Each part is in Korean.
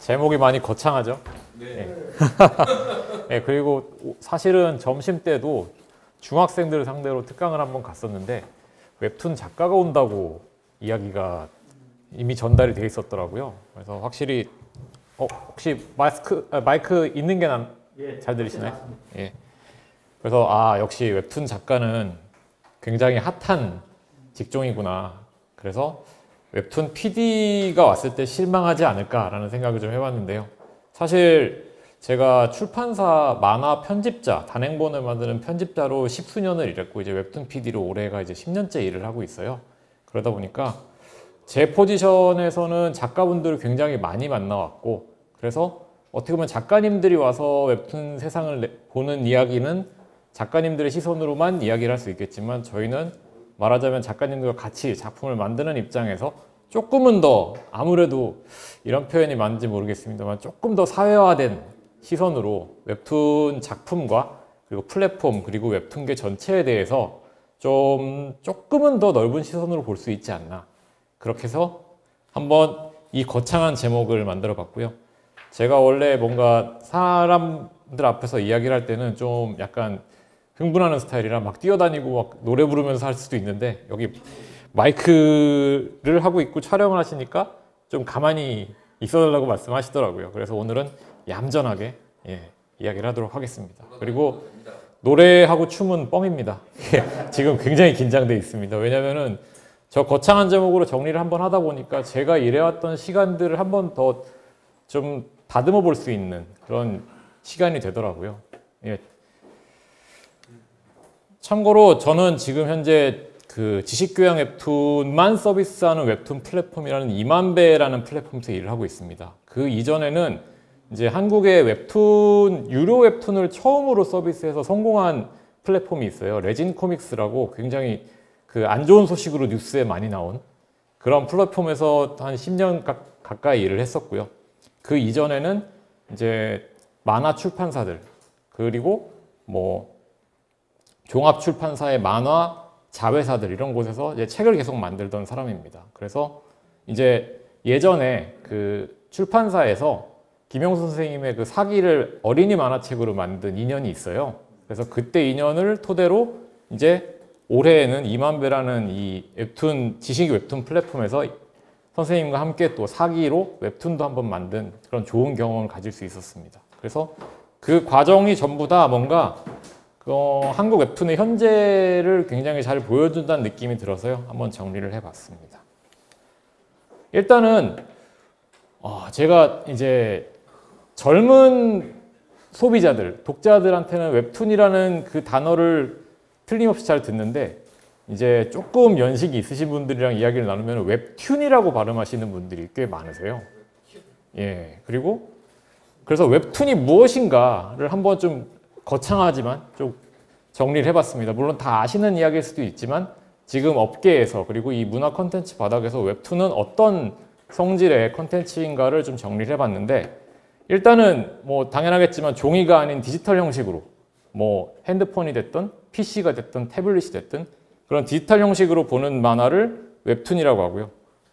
제목이 많이 거창하죠? 네. 네, 그리고 사실은 점심 때도 중학생들을 상대로 특강을 한번 갔었는데 웹툰 작가가 온다고 이야기가 이미 전달이 돼 있었더라고요. 그래서 확실히 혹시 마이크 있는 게 잘 들리시나요? 예. 그래서 역시 웹툰 작가는 굉장히 핫한 직종이구나. 그래서 웹툰 PD가 왔을 때 실망하지 않을까라는 생각을 좀 해봤는데요. 사실 제가 출판사 만화 편집자, 단행본을 만드는 편집자로 10수년을 일했고 이제 웹툰 PD로 올해가 이제 10년째 일을 하고 있어요. 그러다 보니까 제 포지션에서는 작가분들을 굉장히 많이 만나왔고, 그래서 어떻게 보면 작가님들이 와서 웹툰 세상을 보는 이야기는 작가님들의 시선으로만 이야기를 할 수 있겠지만, 저희는 말하자면 작가님들과 같이 작품을 만드는 입장에서 조금은 더, 아무래도 이런 표현이 맞는지 모르겠습니다만 조금 더 사회화된 시선으로 웹툰 작품과 그리고 플랫폼 그리고 웹툰계 전체에 대해서 조금은 더 넓은 시선으로 볼 수 있지 않나, 그렇게 해서 한번 이 거창한 제목을 만들어 봤고요. 제가 원래 뭔가 사람들 앞에서 이야기를 할 때는 좀 약간 흥분하는 스타일이라 막 뛰어다니고 막 노래 부르면서 할 수도 있는데, 여기 마이크를 하고 있고 촬영을 하시니까 좀 가만히 있어달라고 말씀하시더라고요. 그래서 오늘은 얌전하게 이야기를 하도록 하겠습니다. 그리고 노래하고 춤은 뻥입니다. 지금 굉장히 긴장돼 있습니다. 왜냐면은 저 거창한 제목으로 정리를 한번 하다 보니까 제가 일해왔던 시간들을 한번 더 좀 다듬어 볼 수 있는 그런 시간이 되더라고요. 참고로 저는 지금 현재 그 지식교양 웹툰만 서비스하는 웹툰 플랫폼이라는 2만배라는 플랫폼에서 일을 하고 있습니다. 그 이전에는 이제 한국의 웹툰, 유료 웹툰을 처음으로 서비스해서 성공한 플랫폼이 있어요. 레진 코믹스라고 굉장히 그 안 좋은 소식으로 뉴스에 많이 나온 그런 플랫폼에서 한 10년 가까이 일을 했었고요. 그 이전에는 이제 만화 출판사들, 그리고 뭐 종합 출판사의 만화 자회사들, 이런 곳에서 이제 책을 계속 만들던 사람입니다. 그래서 이제 예전에 그 출판사에서 김영수 선생님의 그 사기를 어린이 만화책으로 만든 인연이 있어요. 그래서 그때 인연을 토대로 이제 올해에는 2만배라는 이 웹툰, 지식 웹툰 플랫폼에서 선생님과 함께 또 사기로 웹툰도 한번 만든 그런 좋은 경험을 가질 수 있었습니다. 그래서 그 과정이 전부 다 뭔가 한국 웹툰의 현재를 굉장히 잘 보여준다는 느낌이 들어서요. 한번 정리를 해봤습니다. 일단은 제가 이제 젊은 소비자들, 독자들한테는 웹툰이라는 그 단어를 틀림없이 잘 듣는데, 이제 조금 연식이 있으신 분들이랑 이야기를 나누면 웹툰이라고 발음하시는 분들이 꽤 많으세요. 그리고 그래서 웹툰이 무엇인가를 한번 좀 거창하지만 좀 정리를 해봤습니다. 물론 다 아시는 이야기일 수도 있지만 지금 업계에서, 그리고 이 문화 콘텐츠 바닥에서 웹툰은 어떤 성질의 콘텐츠인가를 좀 정리를 해봤는데, 일단은 뭐 당연하겠지만 종이가 아닌 디지털 형식으로, 뭐 핸드폰이 됐든 PC가 됐든 태블릿이 됐든 그런 디지털 형식으로 보는 만화를 웹툰이라고 하고요.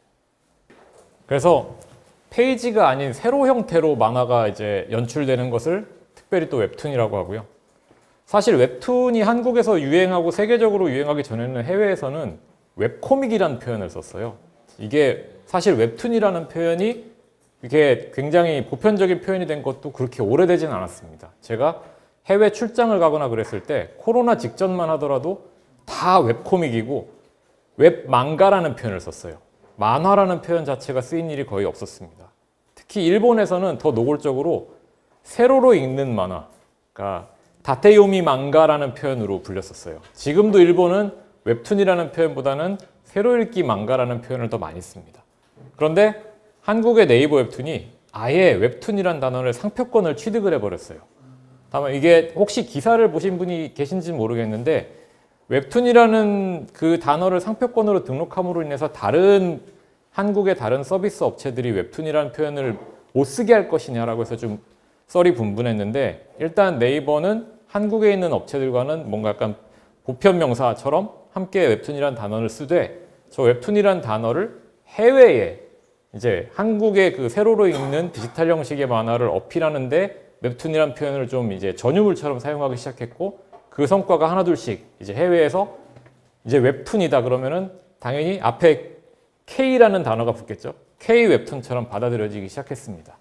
그래서 페이지가 아닌 세로 형태로 만화가 이제 연출되는 것을 특별히 또 웹툰이라고 하고요. 사실 웹툰이 한국에서 유행하고 세계적으로 유행하기 전에는 해외에서는 웹코믹이라는 표현을 썼어요. 이게 사실 웹툰이라는 표현이 이게 굉장히 보편적인 표현이 된 것도 그렇게 오래되진 않았습니다. 제가 해외 출장을 가거나 그랬을 때 코로나 직전만 하더라도 다 웹코믹이고 웹망가라는 표현을 썼어요. 만화라는 표현 자체가 쓰인 일이 거의 없었습니다. 특히 일본에서는 더 노골적으로 세로로 읽는 만화, 그러니까 다테요미 망가라는 표현으로 불렸었어요. 지금도 일본은 웹툰이라는 표현보다는 세로 읽기 망가라는 표현을 더 많이 씁니다. 그런데 한국의 네이버 웹툰이 아예 웹툰이라는 단어를 상표권을 취득을 해버렸어요. 다만 이게 혹시 기사를 보신 분이 계신지 모르겠는데, 웹툰이라는 그 단어를 상표권으로 등록함으로 인해서 한국의 다른 서비스 업체들이 웹툰이라는 표현을 못 쓰게 할 것이냐라고 해서 좀 썰이 분분했는데, 일단 네이버는 한국에 있는 업체들과는 뭔가 약간 보편 명사처럼 함께 웹툰이라는 단어를 쓰되, 저 웹툰이라는 단어를 해외에 이제 한국의 그 세로로 읽는 디지털 형식의 만화를 어필하는데 웹툰이라는 표현을 좀 이제 전유물처럼 사용하기 시작했고, 그 성과가 하나둘씩 이제 해외에서 이제 웹툰이다 그러면은 당연히 앞에 K라는 단어가 붙겠죠. K 웹툰처럼 받아들여지기 시작했습니다.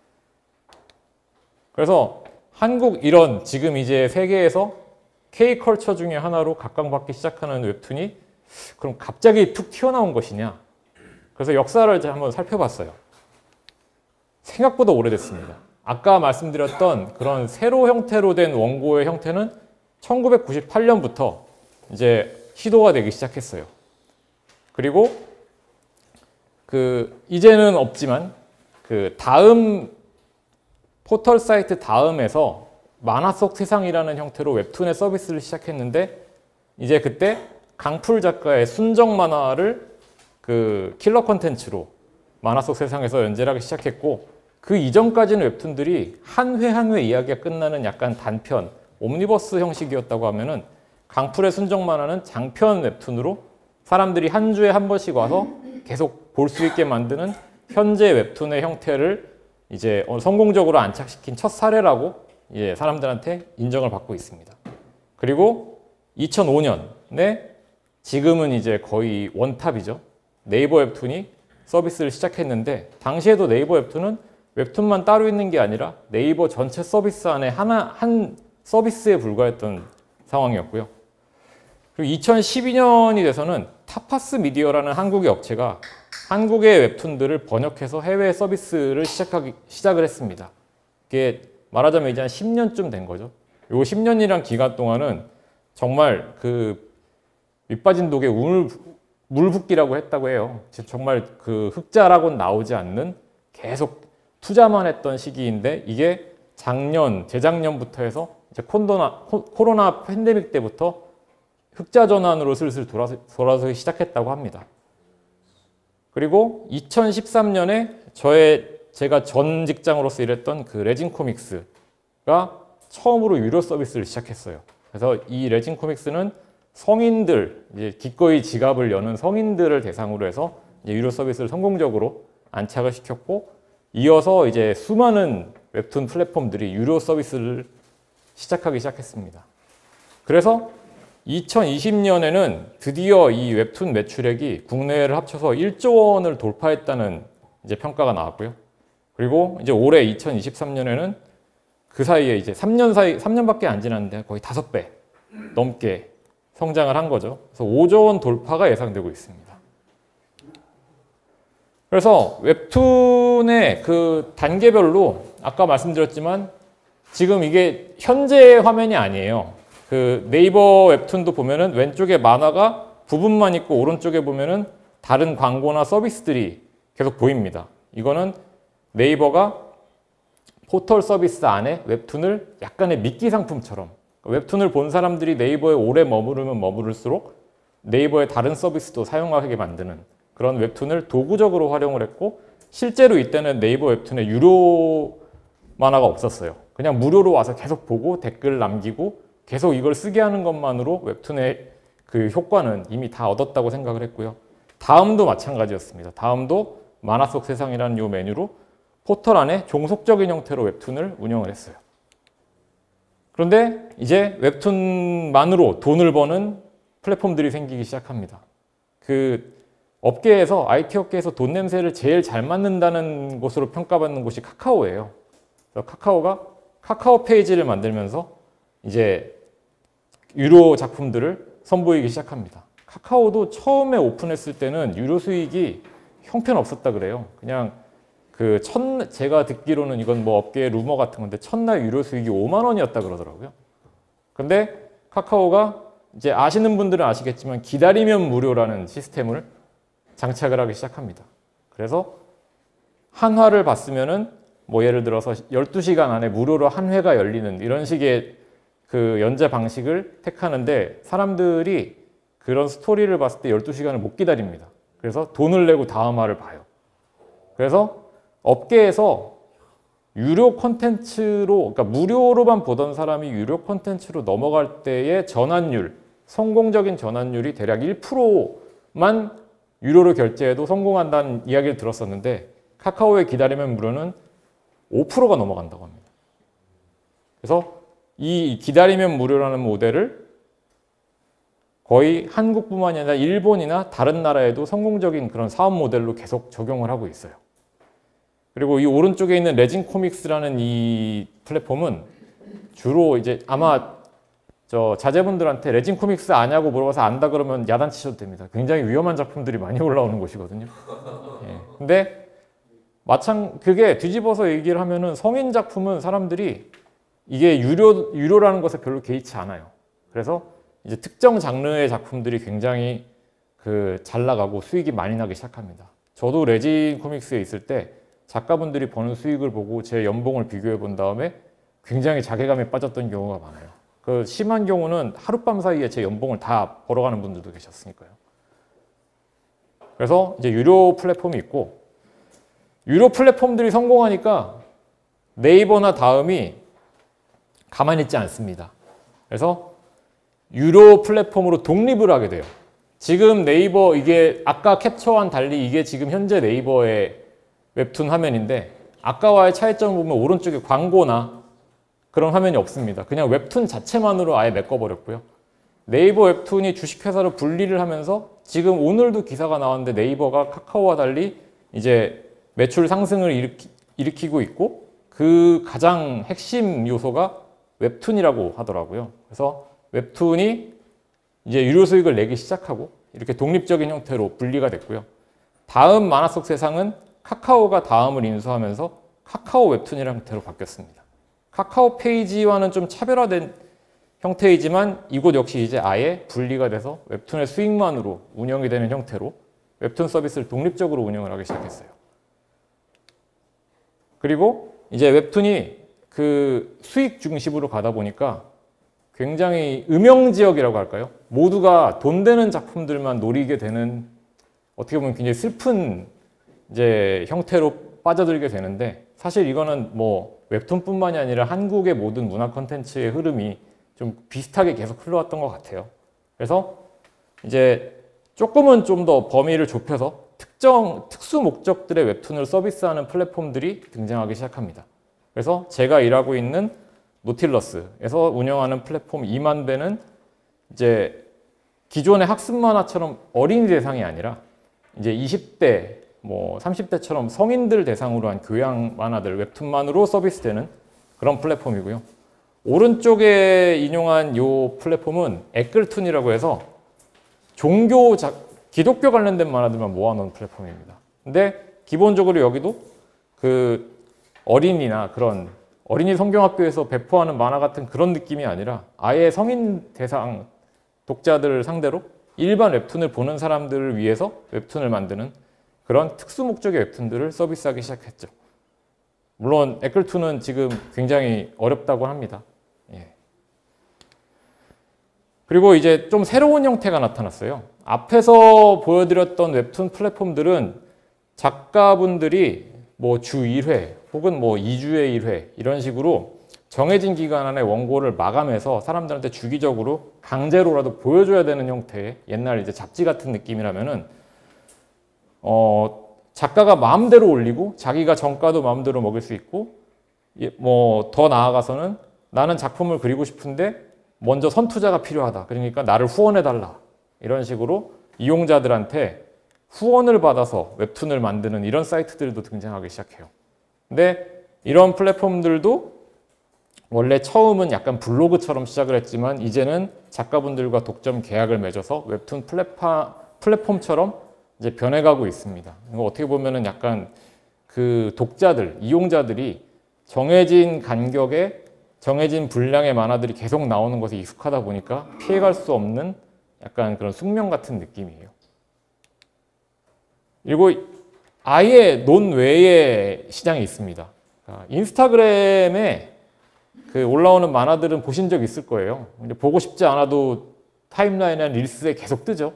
그래서 한국 이런 지금 이제 세계에서 K 컬처 중에 하나로 각광받기 시작하는 웹툰이 그럼 갑자기 툭 튀어나온 것이냐? 그래서 역사를 이제 한번 살펴봤어요. 생각보다 오래됐습니다. 아까 말씀드렸던 그런 세로 형태로 된 원고의 형태는 1998년부터 이제 시도가 되기 시작했어요. 그리고 이제는 없지만 다음 포털 사이트 다음에서 만화 속 세상이라는 형태로 웹툰의 서비스를 시작했는데, 이제 그때 강풀 작가의 순정 만화를 킬러 콘텐츠로 만화 속 세상에서 연재를 하기 시작했고, 그 이전까지는 웹툰들이 한 회 한 회 이야기가 끝나는 약간 단편, 옴니버스 형식이었다고 하면은 강풀의 순정 만화는 장편 웹툰으로 사람들이 한 주에 한 번씩 와서 계속 볼 수 있게 만드는 현재 웹툰의 형태를 이제 성공적으로 안착시킨 첫 사례라고 사람들한테 인정을 받고 있습니다. 그리고 2005년에 지금은 이제 거의 원탑이죠. 네이버 웹툰이 서비스를 시작했는데, 당시에도 네이버 웹툰은 웹툰만 따로 있는 게 아니라 네이버 전체 서비스 안에 한 서비스에 불과했던 상황이었고요. 그리고 2012년이 돼서는 타파스 미디어라는 한국의 업체가 한국의 웹툰들을 번역해서 해외 서비스를 시작을 했습니다. 이게 말하자면 이제 한 10년쯤 된 거죠. 요 10년이란 기간 동안은 정말 밑빠진 독에 물붓기라고 했다고 해요. 정말 흑자라고는 나오지 않는 계속 투자만 했던 시기인데, 이게 재작년부터 해서 이제 코로나 팬데믹 때부터 흑자 전환으로 슬슬 돌아서기 시작했다고 합니다. 그리고 2013년에 제가 전 직장으로서 일했던 레진 코믹스가 처음으로 유료 서비스를 시작했어요. 그래서 이 레진 코믹스는 성인들, 이제 기꺼이 지갑을 여는 성인들을 대상으로 해서 이제 유료 서비스를 성공적으로 안착을 시켰고, 이어서 이제 수많은 웹툰 플랫폼들이 유료 서비스를 시작하기 시작했습니다. 그래서 2020년에는 드디어 이 웹툰 매출액이 국내를 합쳐서 1조 원을 돌파했다는 이제 평가가 나왔고요. 그리고 이제 올해 2023년에는 그 사이에 이제 3년밖에 안 지났는데 거의 5배 넘게 성장을 한 거죠. 그래서 5조 원 돌파가 예상되고 있습니다. 그래서 웹툰의 단계별로 아까 말씀드렸지만 지금 이게 현재 화면이 아니에요. 네이버 웹툰도 보면은 왼쪽에 만화가 부분만 있고 오른쪽에 보면은 다른 광고나 서비스들이 계속 보입니다. 이거는 네이버가 포털 서비스 안에 웹툰을 약간의 미끼 상품처럼, 웹툰을 본 사람들이 네이버에 오래 머무르면 머무를수록 네이버의 다른 서비스도 사용하게 만드는 그런 웹툰을 도구적으로 활용을 했고, 실제로 이때는 네이버 웹툰에 유료 만화가 없었어요. 그냥 무료로 와서 계속 보고 댓글 남기고 계속 이걸 쓰게 하는 것만으로 웹툰의 효과는 이미 다 얻었다고 생각을 했고요. 다음도 마찬가지였습니다. 다음도 만화 속 세상이라는 이 메뉴로 포털 안에 종속적인 형태로 웹툰을 운영을 했어요. 그런데 이제 웹툰만으로 돈을 버는 플랫폼들이 생기기 시작합니다. 업계에서, IT 업계에서 돈 냄새를 제일 잘 맡는다는 곳으로 평가받는 곳이 카카오예요. 그래서 카카오가 카카오 페이지를 만들면서 이제 유료 작품들을 선보이기 시작합니다. 카카오도 처음에 오픈했을 때는 유료 수익이 형편없었다 그래요. 그냥 제가 듣기로는 이건 뭐 업계의 루머 같은 건데 첫날 유료 수익이 5만 원이었다 그러더라고요. 근데 카카오가 이제 아시는 분들은 아시겠지만 기다리면 무료라는 시스템을 장착을 하기 시작합니다. 그래서 한 화를 봤으면은 뭐 예를 들어서 12시간 안에 무료로 한 회가 열리는 이런 식의 연재 방식을 택하는데, 사람들이 그런 스토리를 봤을 때 12시간을 못 기다립니다. 그래서 돈을 내고 다음 화를 봐요. 그래서 업계에서 유료 콘텐츠로, 그러니까 무료로만 보던 사람이 유료 콘텐츠로 넘어갈 때의 전환율, 성공적인 전환율이 대략 1%만 유료로 결제해도 성공한다는 이야기를 들었었는데 카카오의 기다리면 무료는 5%가 넘어간다고 합니다. 그래서 이 기다리면 무료라는 모델을 거의 한국뿐만이 아니라 일본이나 다른 나라에도 성공적인 그런 사업 모델로 계속 적용을 하고 있어요. 그리고 이 오른쪽에 있는 레진 코믹스라는 이 플랫폼은 주로 이제 아마 저 자제분들한테 레진 코믹스 아냐고 물어봐서 안다 그러면 야단치셔도 됩니다. 굉장히 위험한 작품들이 많이 올라오는 곳이거든요. 예. 근데 그게 뒤집어서 얘기를 하면은 성인 작품은 사람들이 이게 유료라는 것에 별로 개의치 않아요. 그래서 이제 특정 장르의 작품들이 굉장히 잘 나가고 수익이 많이 나기 시작합니다. 저도 레진 코믹스에 있을 때 작가분들이 버는 수익을 보고 제 연봉을 비교해 본 다음에 굉장히 자괴감에 빠졌던 경우가 많아요. 심한 경우는 하룻밤 사이에 제 연봉을 다 벌어가는 분들도 계셨으니까요. 그래서 이제 유료 플랫폼이 있고, 유료 플랫폼들이 성공하니까 네이버나 다음이 가만히 있지 않습니다. 그래서 유료 플랫폼으로 독립을 하게 돼요. 지금 네이버 이게 아까 캡처와는 달리 이게 지금 현재 네이버의 웹툰 화면인데 아까와의 차이점을 보면 오른쪽에 광고나 그런 화면이 없습니다. 그냥 웹툰 자체만으로 아예 메꿔버렸고요. 네이버 웹툰이 주식회사로 분리를 하면서 지금 오늘도 기사가 나왔는데 네이버가 카카오와 달리 이제 매출 상승을 일으키고 있고 그 가장 핵심 요소가 웹툰이라고 하더라고요. 그래서 웹툰이 이제 유료 수익을 내기 시작하고 이렇게 독립적인 형태로 분리가 됐고요. 다음 만화 속 세상은 카카오가 다음을 인수하면서 카카오 웹툰이라는 형태로 바뀌었습니다. 카카오 페이지와는 좀 차별화된 형태이지만 이곳 역시 이제 아예 분리가 돼서 웹툰의 수익만으로 운영이 되는 형태로 웹툰 서비스를 독립적으로 운영을 하기 시작했어요. 그리고 이제 웹툰이 수익 중심으로 가다 보니까 굉장히 음영지역이라고 할까요? 모두가 돈 되는 작품들만 노리게 되는 어떻게 보면 굉장히 슬픈 이제 형태로 빠져들게 되는데 사실 이거는 뭐 웹툰뿐만이 아니라 한국의 모든 문화 콘텐츠의 흐름이 좀 비슷하게 계속 흘러왔던 것 같아요. 그래서 이제 조금은 좀 더 범위를 좁혀서 특수 목적들의 웹툰을 서비스하는 플랫폼들이 등장하기 시작합니다. 그래서 제가 일하고 있는 노틸러스에서 운영하는 플랫폼 2만배는 이제 기존의 학습 만화처럼 어린이 대상이 아니라 이제 20대, 뭐 30대처럼 성인들 대상으로 한 교양 만화들 웹툰만으로 서비스되는 그런 플랫폼이고요. 오른쪽에 인용한 이 플랫폼은 에끌툰이라고 해서 기독교 관련된 만화들만 모아놓은 플랫폼입니다. 근데 기본적으로 여기도 어린이나 그런 어린이 성경학교에서 배포하는 만화 같은 그런 느낌이 아니라 아예 성인 대상 독자들을 상대로 일반 웹툰을 보는 사람들을 위해서 웹툰을 만드는 그런 특수 목적의 웹툰들을 서비스하기 시작했죠. 물론 에끌툰은 지금 굉장히 어렵다고 합니다. 예. 그리고 이제 좀 새로운 형태가 나타났어요. 앞에서 보여드렸던 웹툰 플랫폼들은 작가분들이 뭐 주 1회 혹은 뭐 2주에 1회 이런 식으로 정해진 기간 안에 원고를 마감해서 사람들한테 주기적으로 강제로라도 보여줘야 되는 형태의 옛날 이제 잡지 같은 느낌이라면은 작가가 마음대로 올리고 자기가 정가도 마음대로 먹을 수 있고 뭐 더 나아가서는 나는 작품을 그리고 싶은데 먼저 선투자가 필요하다. 그러니까 나를 후원해달라. 이런 식으로 이용자들한테 후원을 받아서 웹툰을 만드는 이런 사이트들도 등장하기 시작해요. 근데 이런 플랫폼들도 원래 처음은 약간 블로그처럼 시작을 했지만 이제는 작가분들과 독점 계약을 맺어서 웹툰 플랫폼처럼 이제 변해가고 있습니다. 이거 어떻게 보면은 약간 독자들, 이용자들이 정해진 간격에 정해진 분량의 만화들이 계속 나오는 것에 익숙하다 보니까 피해갈 수 없는 약간 그런 숙명 같은 느낌이에요. 그리고 아예 논외의 시장이 있습니다. 인스타그램에 올라오는 만화들은 보신 적 있을 거예요. 보고 싶지 않아도 타임라인이나 릴스에 계속 뜨죠.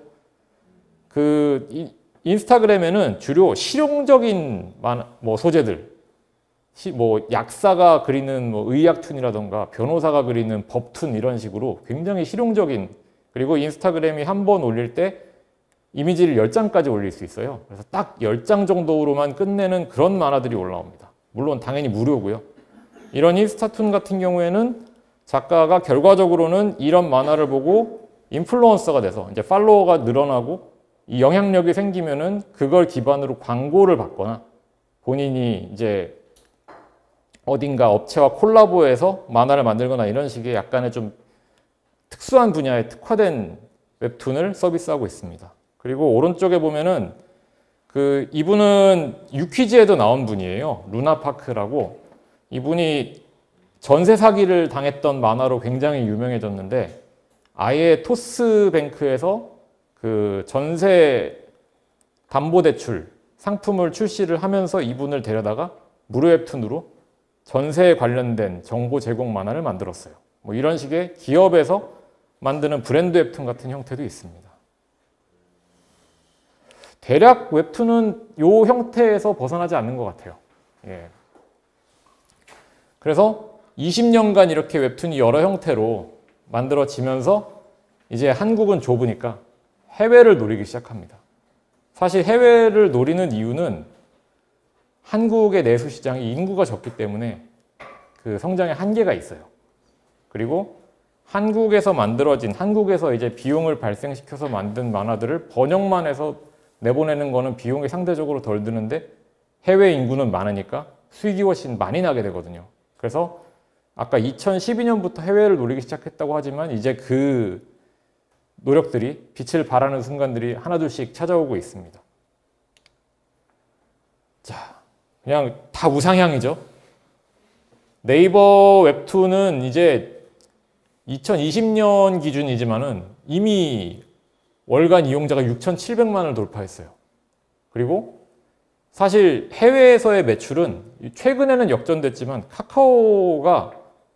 인스타그램에는 주로 실용적인 소재들, 뭐 약사가 그리는 뭐 의학툰이라던가 변호사가 그리는 법툰 이런 식으로 굉장히 실용적인, 그리고 인스타그램이 한 번 올릴 때 이미지를 10장까지 올릴 수 있어요. 그래서 딱 10장 정도로만 끝내는 그런 만화들이 올라옵니다. 물론 당연히 무료고요. 이런 히스타툰 같은 경우에는 작가가 결과적으로는 이런 만화를 보고 인플루언서가 돼서 이제 팔로워가 늘어나고 이 영향력이 생기면은 그걸 기반으로 광고를 받거나 본인이 이제 어딘가 업체와 콜라보해서 만화를 만들거나 이런 식의 약간의 좀 특수한 분야에 특화된 웹툰을 서비스하고 있습니다. 그리고 오른쪽에 보면은 이분은 유퀴즈에도 나온 분이에요. 루나파크라고. 이분이 전세 사기를 당했던 만화로 굉장히 유명해졌는데 아예 토스뱅크에서 그 전세 담보대출 상품을 출시를 하면서 이분을 데려다가 무료 웹툰으로 전세에 관련된 정보 제공 만화를 만들었어요. 뭐 이런 식의 기업에서 만드는 브랜드 웹툰 같은 형태도 있습니다. 대략 웹툰은 이 형태에서 벗어나지 않는 것 같아요. 예. 그래서 20년간 이렇게 웹툰이 여러 형태로 만들어지면서 이제 한국은 좁으니까 해외를 노리기 시작합니다. 사실 해외를 노리는 이유는 한국의 내수 시장이 인구가 적기 때문에 그 성장의 한계가 있어요. 그리고 한국에서 만들어진, 한국에서 이제 비용을 발생시켜서 만든 만화들을 번역만 해서 내보내는 거는 비용이 상대적으로 덜 드는데 해외 인구는 많으니까 수익이 훨씬 많이 나게 되거든요. 그래서 아까 2012년부터 해외를 노리기 시작했다고 하지만 이제 그 노력들이 빛을 발하는 순간들이 하나둘씩 찾아오고 있습니다. 자, 그냥 다 우상향이죠. 네이버 웹툰은 이제 2020년 기준이지만은 이미 월간 이용자가 6,700만을 돌파했어요. 그리고 사실 해외에서의 매출은 최근에는 역전됐지만 카카오가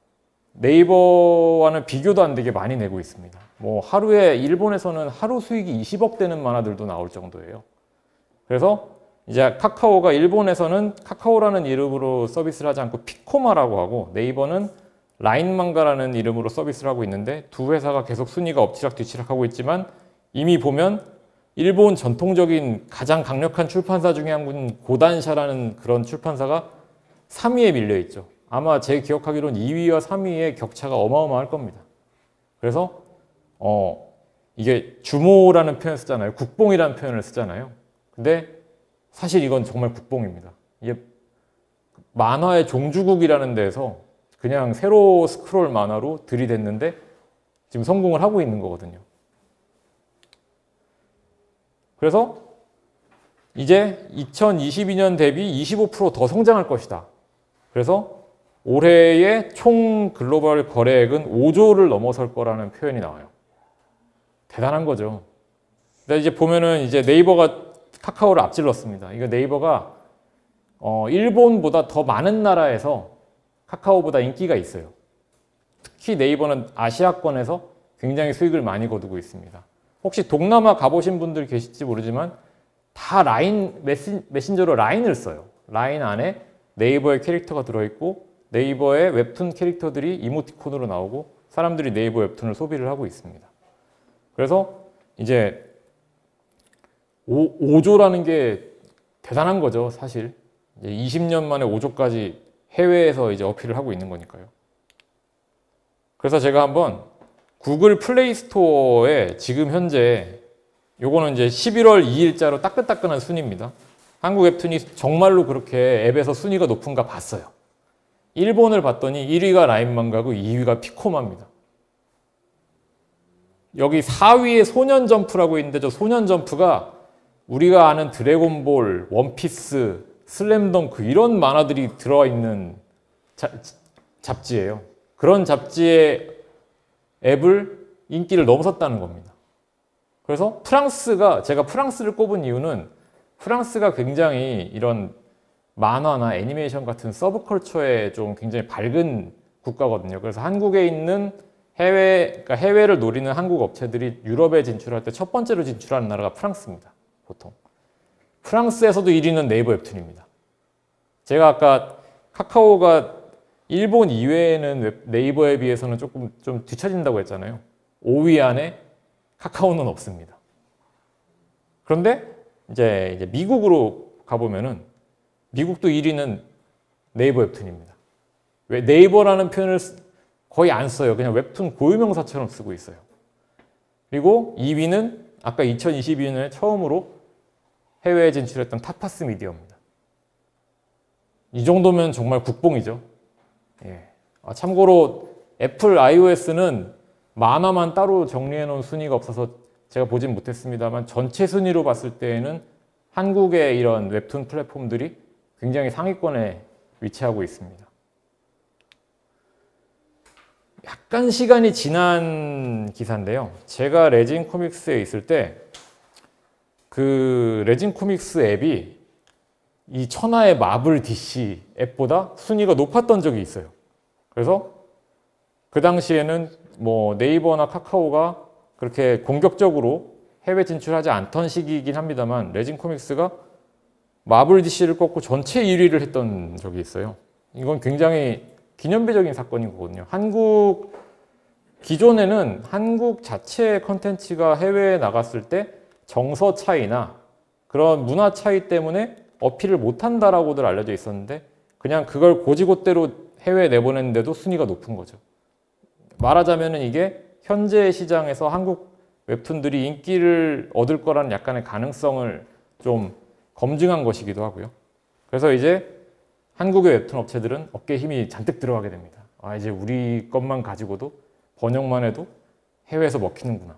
네이버와는 비교도 안 되게 많이 내고 있습니다. 뭐 하루에 일본에서는 하루 수익이 20억 되는 만화들도 나올 정도예요. 그래서 이제 카카오가 일본에서는 카카오라는 이름으로 서비스를 하지 않고 피코마라고 하고 네이버는 라인망가라는 이름으로 서비스를 하고 있는데 두 회사가 계속 순위가 엎치락뒤치락 하고 있지만 이미 보면 일본 전통적인 가장 강력한 출판사 중에 한 군 고단샤라는 그런 출판사가 3위에 밀려 있죠. 아마 제 기억하기로는 2위와 3위의 격차가 어마어마할 겁니다. 그래서 이게 주모라는 표현을 쓰잖아요. 국뽕이라는 표현을 쓰잖아요. 근데 사실 이건 정말 국뽕입니다. 이게 만화의 종주국이라는 데에서 그냥 세로 스크롤 만화로 들이댔는데 지금 성공을 하고 있는 거거든요. 그래서 이제 2022년 대비 25% 더 성장할 것이다. 그래서 올해의 총 글로벌 거래액은 5조를 넘어설 거라는 표현이 나와요. 대단한 거죠. 근데 이제 보면은 이제 네이버가 카카오를 앞질렀습니다. 이거 네이버가 일본보다 더 많은 나라에서 카카오보다 인기가 있어요. 특히 네이버는 아시아권에서 굉장히 수익을 많이 거두고 있습니다. 혹시 동남아 가보신 분들 계실지 모르지만 다 라인 메신저로 라인을 써요. 라인 안에 네이버의 캐릭터가 들어있고 네이버의 웹툰 캐릭터들이 이모티콘으로 나오고 사람들이 네이버 웹툰을 소비를 하고 있습니다. 그래서 이제 5조라는 게 대단한 거죠, 사실. 이제 20년 만에 5조까지 해외에서 이제 어필을 하고 있는 거니까요. 그래서 제가 한번 구글 플레이 스토어에 지금 현재 요거는 이제 11월 2일자로 따끈따끈한 순위입니다. 한국 웹툰이 정말로 그렇게 앱에서 순위가 높은가 봤어요. 일본을 봤더니 1위가 라인망가고 2위가 피코마입니다. 여기 4위에 소년점프라고 있는데 저 소년점프가 우리가 아는 드래곤볼, 원피스, 슬램덩크 이런 만화들이 들어와 있는 잡지예요. 그런 잡지의 앱을 인기를 넘어섰다는 겁니다. 그래서 제가 프랑스를 꼽은 이유는 프랑스가 굉장히 이런 만화나 애니메이션 같은 서브컬처에 좀 굉장히 밝은 국가거든요. 그래서 한국에 있는 그러니까 해외를 노리는 한국 업체들이 유럽에 진출할 때 첫 번째로 진출하는 나라가 프랑스입니다. 보통. 프랑스에서도 1위는 네이버 웹툰입니다. 제가 아까 카카오가 일본 이외에는 네이버에 비해서는 조금 좀 뒤처진다고 했잖아요. 5위 안에 카카오는 없습니다. 그런데 이제 미국으로 가보면은 미국도 1위는 네이버 웹툰입니다. 왜 네이버라는 표현을 거의 안 써요. 그냥 웹툰 고유명사처럼 쓰고 있어요. 그리고 2위는 아까 2022년에 처음으로 해외에 진출했던 타파스 미디어입니다. 이 정도면 정말 국뽕이죠. 예. 참고로 애플 iOS는 만화만 따로 정리해 놓은 순위가 없어서 제가 보진 못했습니다만 전체 순위로 봤을 때에는 한국의 이런 웹툰 플랫폼들이 굉장히 상위권에 위치하고 있습니다. 약간 시간이 지난 기사인데요. 제가 레진 코믹스에 있을 때 그 레진 코믹스 앱이 이 천하의 마블 DC 앱보다 순위가 높았던 적이 있어요. 그래서 그 당시에는 뭐 네이버나 카카오가 그렇게 공격적으로 해외 진출하지 않던 시기이긴 합니다만 레진 코믹스가 마블 DC를 꺾고 전체 1위를 했던 적이 있어요. 이건 굉장히 기념비적인 사건이거든요. 기존에는 한국 자체 컨텐츠가 해외에 나갔을 때 정서 차이나 그런 문화 차이 때문에 어필을 못한다라고들 알려져 있었는데 그냥 그걸 고지고대로 해외에 내보냈는데도 순위가 높은 거죠. 말하자면 이게 현재 시장에서 한국 웹툰들이 인기를 얻을 거라는 약간의 가능성을 좀 검증한 것이기도 하고요. 그래서 이제 한국의 웹툰 업체들은 어깨에 힘이 잔뜩 들어가게 됩니다. 이제 우리 것만 가지고도 번역만 해도 해외에서 먹히는구나.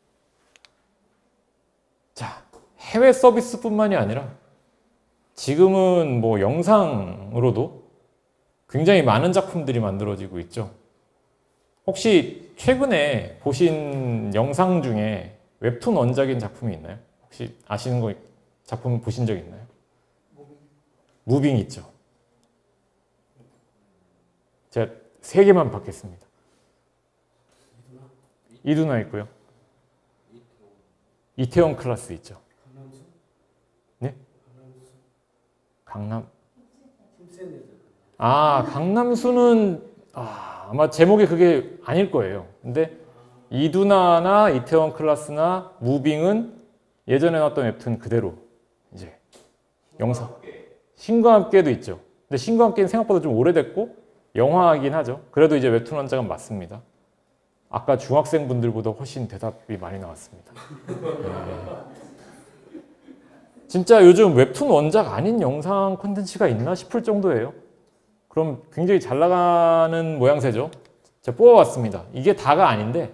자, 해외 서비스뿐만이 아니라 지금은 뭐 영상으로도 굉장히 많은 작품들이 만들어지고 있죠. 혹시 최근에 보신 영상 중에 웹툰 원작인 작품이 있나요? 혹시 아시는 거 작품 보신 적 있나요? 무빙 있죠. 제가 3개만 받겠습니다. 이두나 있고요. 이태원 클라스 있죠. 네? 강남수는 아마 제목이 그게 아닐 거예요. 근데 이두나나 이태원 클라스나 무빙은 예전에 나왔던 웹툰 그대로 이제 영상. 신과 함께도 있죠. 근데 신과 함께는 생각보다 좀 오래됐고 영화이긴 하죠. 그래도 이제 웹툰 원작은 맞습니다. 아까 중학생분들보다 훨씬 대답이 많이 나왔습니다. 네. 진짜 요즘 웹툰 원작 아닌 영상 콘텐츠가 있나 싶을 정도예요. 그럼 굉장히 잘 나가는 모양새죠. 제가 뽑아봤습니다. 이게 다가 아닌데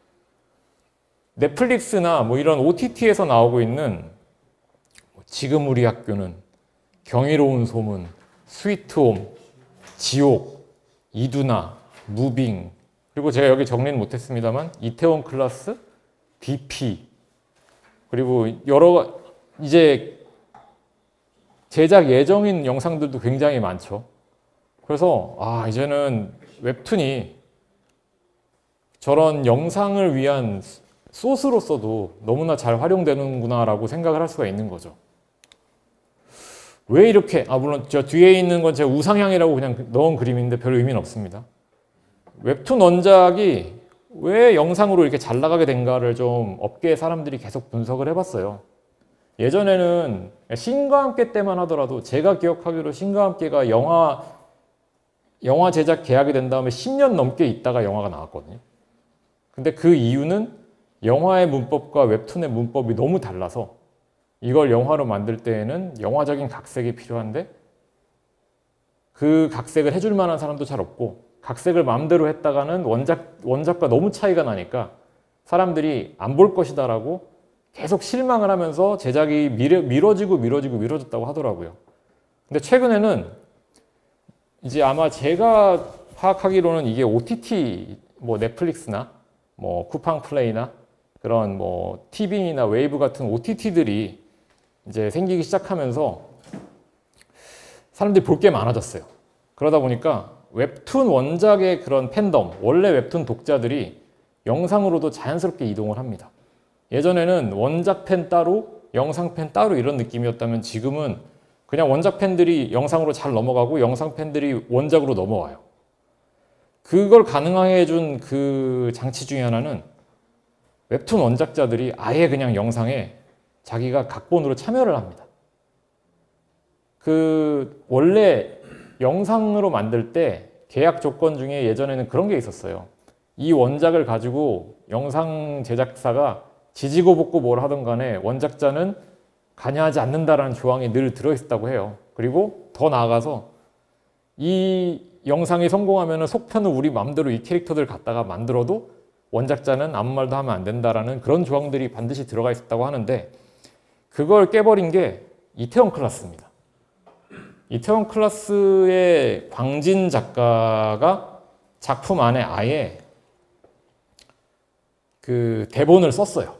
넷플릭스나 뭐 이런 OTT에서 나오고 있는 지금 우리 학교는, 경이로운 소문, 스위트홈, 지옥, 이두나, 무빙, 그리고 제가 여기 정리는 못했습니다만 이태원 클라스, DP, 그리고 여러 이제 제작 예정인 영상들도 굉장히 많죠. 그래서 이제는 웹툰이 저런 영상을 위한 소스로서도 너무나 잘 활용되는구나라고 생각을 할 수가 있는 거죠. 왜 이렇게, 물론 저 뒤에 있는 건 제가 우상향이라고 그냥 넣은 그림인데 별 의미는 없습니다. 웹툰 원작이 왜 영상으로 이렇게 잘 나가게 된가를 좀 업계 사람들이 계속 분석을 해봤어요. 예전에는 신과 함께 때만 하더라도 제가 기억하기로 신과 함께가 영화 제작 계약이 된 다음에 10년 넘게 있다가 영화가 나왔거든요. 근데 그 이유는 영화의 문법과 웹툰의 문법이 너무 달라서 이걸 영화로 만들 때에는 영화적인 각색이 필요한데 그 각색을 해줄 만한 사람도 잘 없고 각색을 마음대로 했다가는 원작과 너무 차이가 나니까 사람들이 안 볼 것이다라고 계속 실망을 하면서 제작이 미뤄졌다고 하더라고요. 근데 최근에는 이제 아마 제가 파악하기로는 이게 OTT, 뭐 넷플릭스나 뭐 쿠팡 플레이나 그런 뭐 티빙이나 웨이브 같은 OTT들이 이제 생기기 시작하면서 사람들이 볼 게 많아졌어요. 그러다 보니까 웹툰 원작의 그런 팬덤, 원래 웹툰 독자들이 영상으로도 자연스럽게 이동을 합니다. 예전에는 원작 팬 따로, 영상 팬 따로 이런 느낌이었다면 지금은 그냥 원작 팬들이 영상으로 잘 넘어가고 영상 팬들이 원작으로 넘어와요. 그걸 가능하게 해준 그 장치 중에 하나는 웹툰 원작자들이 아예 그냥 영상에 자기가 각본으로 참여를 합니다. 원래 영상으로 만들 때 계약 조건 중에 예전에는 그런 게 있었어요. 이 원작을 가지고 영상 제작사가 지지고 볶고 뭘 하든 간에 원작자는 관여하지 않는다라는 조항이 늘 들어있었다고 해요. 그리고 더 나아가서 이 영상이 성공하면 속편을 우리 마음대로 이 캐릭터들 갖다가 만들어도 원작자는 아무 말도 하면 안 된다라는 그런 조항들이 반드시 들어가 있었다고 하는데, 그걸 깨버린 게 이태원 클라스입니다. 이태원 클라스의 광진 작가가 작품 안에 아예 그 대본을 썼어요.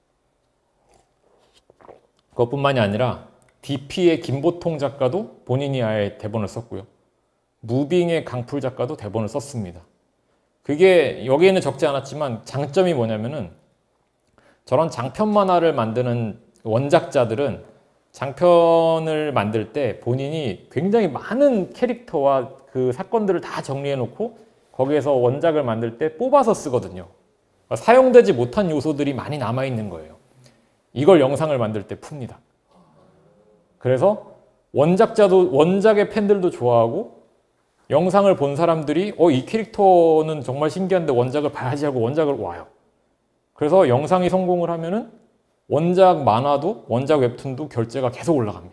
그것뿐만이 아니라 DP의 김보통 작가도 본인이 아예 대본을 썼고요. 무빙의 강풀 작가도 대본을 썼습니다. 그게 여기에는 적지 않았지만 장점이 뭐냐면은, 저런 장편 만화를 만드는 원작자들은 장편을 만들 때 본인이 굉장히 많은 캐릭터와 그 사건들을 다 정리해 놓고 거기에서 원작을 만들 때 뽑아서 쓰거든요. 사용되지 못한 요소들이 많이 남아 있는 거예요. 이걸 영상을 만들 때 풉니다. 그래서 원작의 팬들도 좋아하고, 영상을 본 사람들이 이 캐릭터는 정말 신기한데 원작을 봐야지 하고 원작을 와요. 그래서 영상이 성공을 하면은 원작 만화도 원작 웹툰도 결제가 계속 올라갑니다.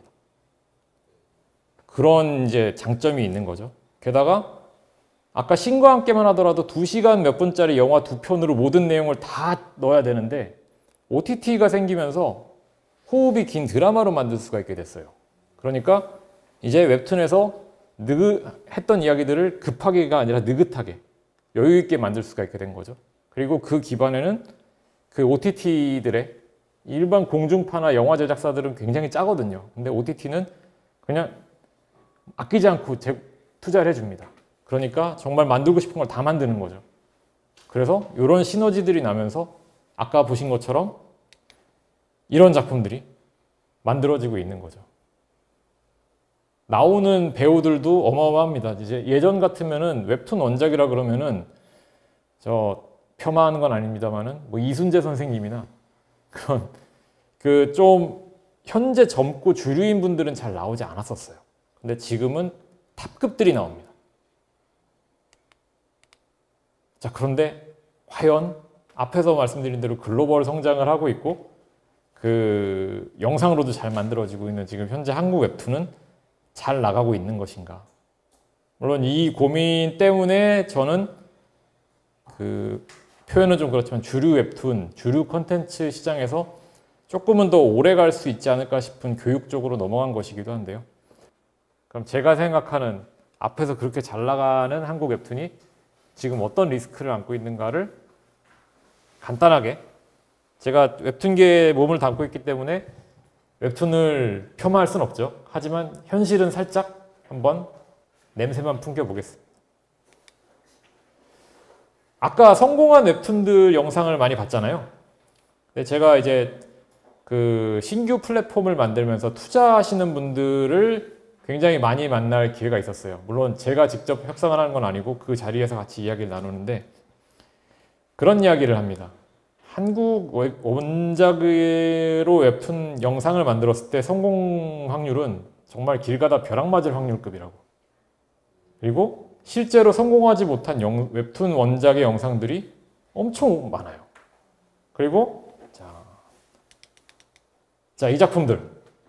그런 이제 장점이 있는 거죠. 게다가 아까 신과 함께만 하더라도 2시간 몇 분짜리 영화 2편으로 모든 내용을 다 넣어야 되는데, OTT가 생기면서 호흡이 긴 드라마로 만들 수가 있게 됐어요. 그러니까 이제 웹툰에서 했던 이야기들을 급하게가 아니라 느긋하게 여유 있게 만들 수가 있게 된 거죠. 그리고 그 기반에는 그 OTT들의 일반 공중파나 영화 제작사들은 굉장히 짜거든요. 근데 OTT는 그냥 아끼지 않고 투자를 해줍니다. 그러니까 정말 만들고 싶은 걸 다 만드는 거죠. 그래서 이런 시너지들이 나면서 아까 보신 것처럼 이런 작품들이 만들어지고 있는 거죠. 나오는 배우들도 어마어마합니다. 이제 예전 같으면은 웹툰 원작이라 그러면은 저 폄하하는 건 아닙니다만은 뭐 이순재 선생님이나 그런 그 좀 현재 젊고 주류인 분들은 잘 나오지 않았었어요. 근데 지금은 탑급들이 나옵니다. 자, 그런데 과연 앞에서 말씀드린 대로 글로벌 성장을 하고 있고 그 영상으로도 잘 만들어지고 있는 지금 현재 한국 웹툰은 잘 나가고 있는 것인가? 물론 이 고민 때문에 저는 그 표현은 좀 그렇지만 주류 웹툰, 주류 콘텐츠 시장에서 조금은 더 오래 갈 수 있지 않을까 싶은 교육 쪽으로 넘어간 것이기도 한데요. 그럼 제가 생각하는 앞에서 그렇게 잘 나가는 한국 웹툰이 지금 어떤 리스크를 안고 있는가를 간단하게, 제가 웹툰계에 몸을 담고 있기 때문에 웹툰을 폄하할 수는 없죠. 하지만 현실은 살짝 한번 냄새만 풍겨보겠습니다. 아까 성공한 웹툰들 영상을 많이 봤잖아요. 근데 제가 이제 그 신규 플랫폼을 만들면서 투자하시는 분들을 굉장히 많이 만날 기회가 있었어요. 물론 제가 직접 협상을 하는 건 아니고 그 자리에서 같이 이야기를 나누는데 그런 이야기를 합니다. 한국 원작으로 웹툰 영상을 만들었을 때 성공 확률은 정말 길 가다 벼락 맞을 확률급이라고. 그리고 실제로 성공하지 못한 웹툰 원작의 영상들이 엄청 많아요. 그리고 자, 이 작품들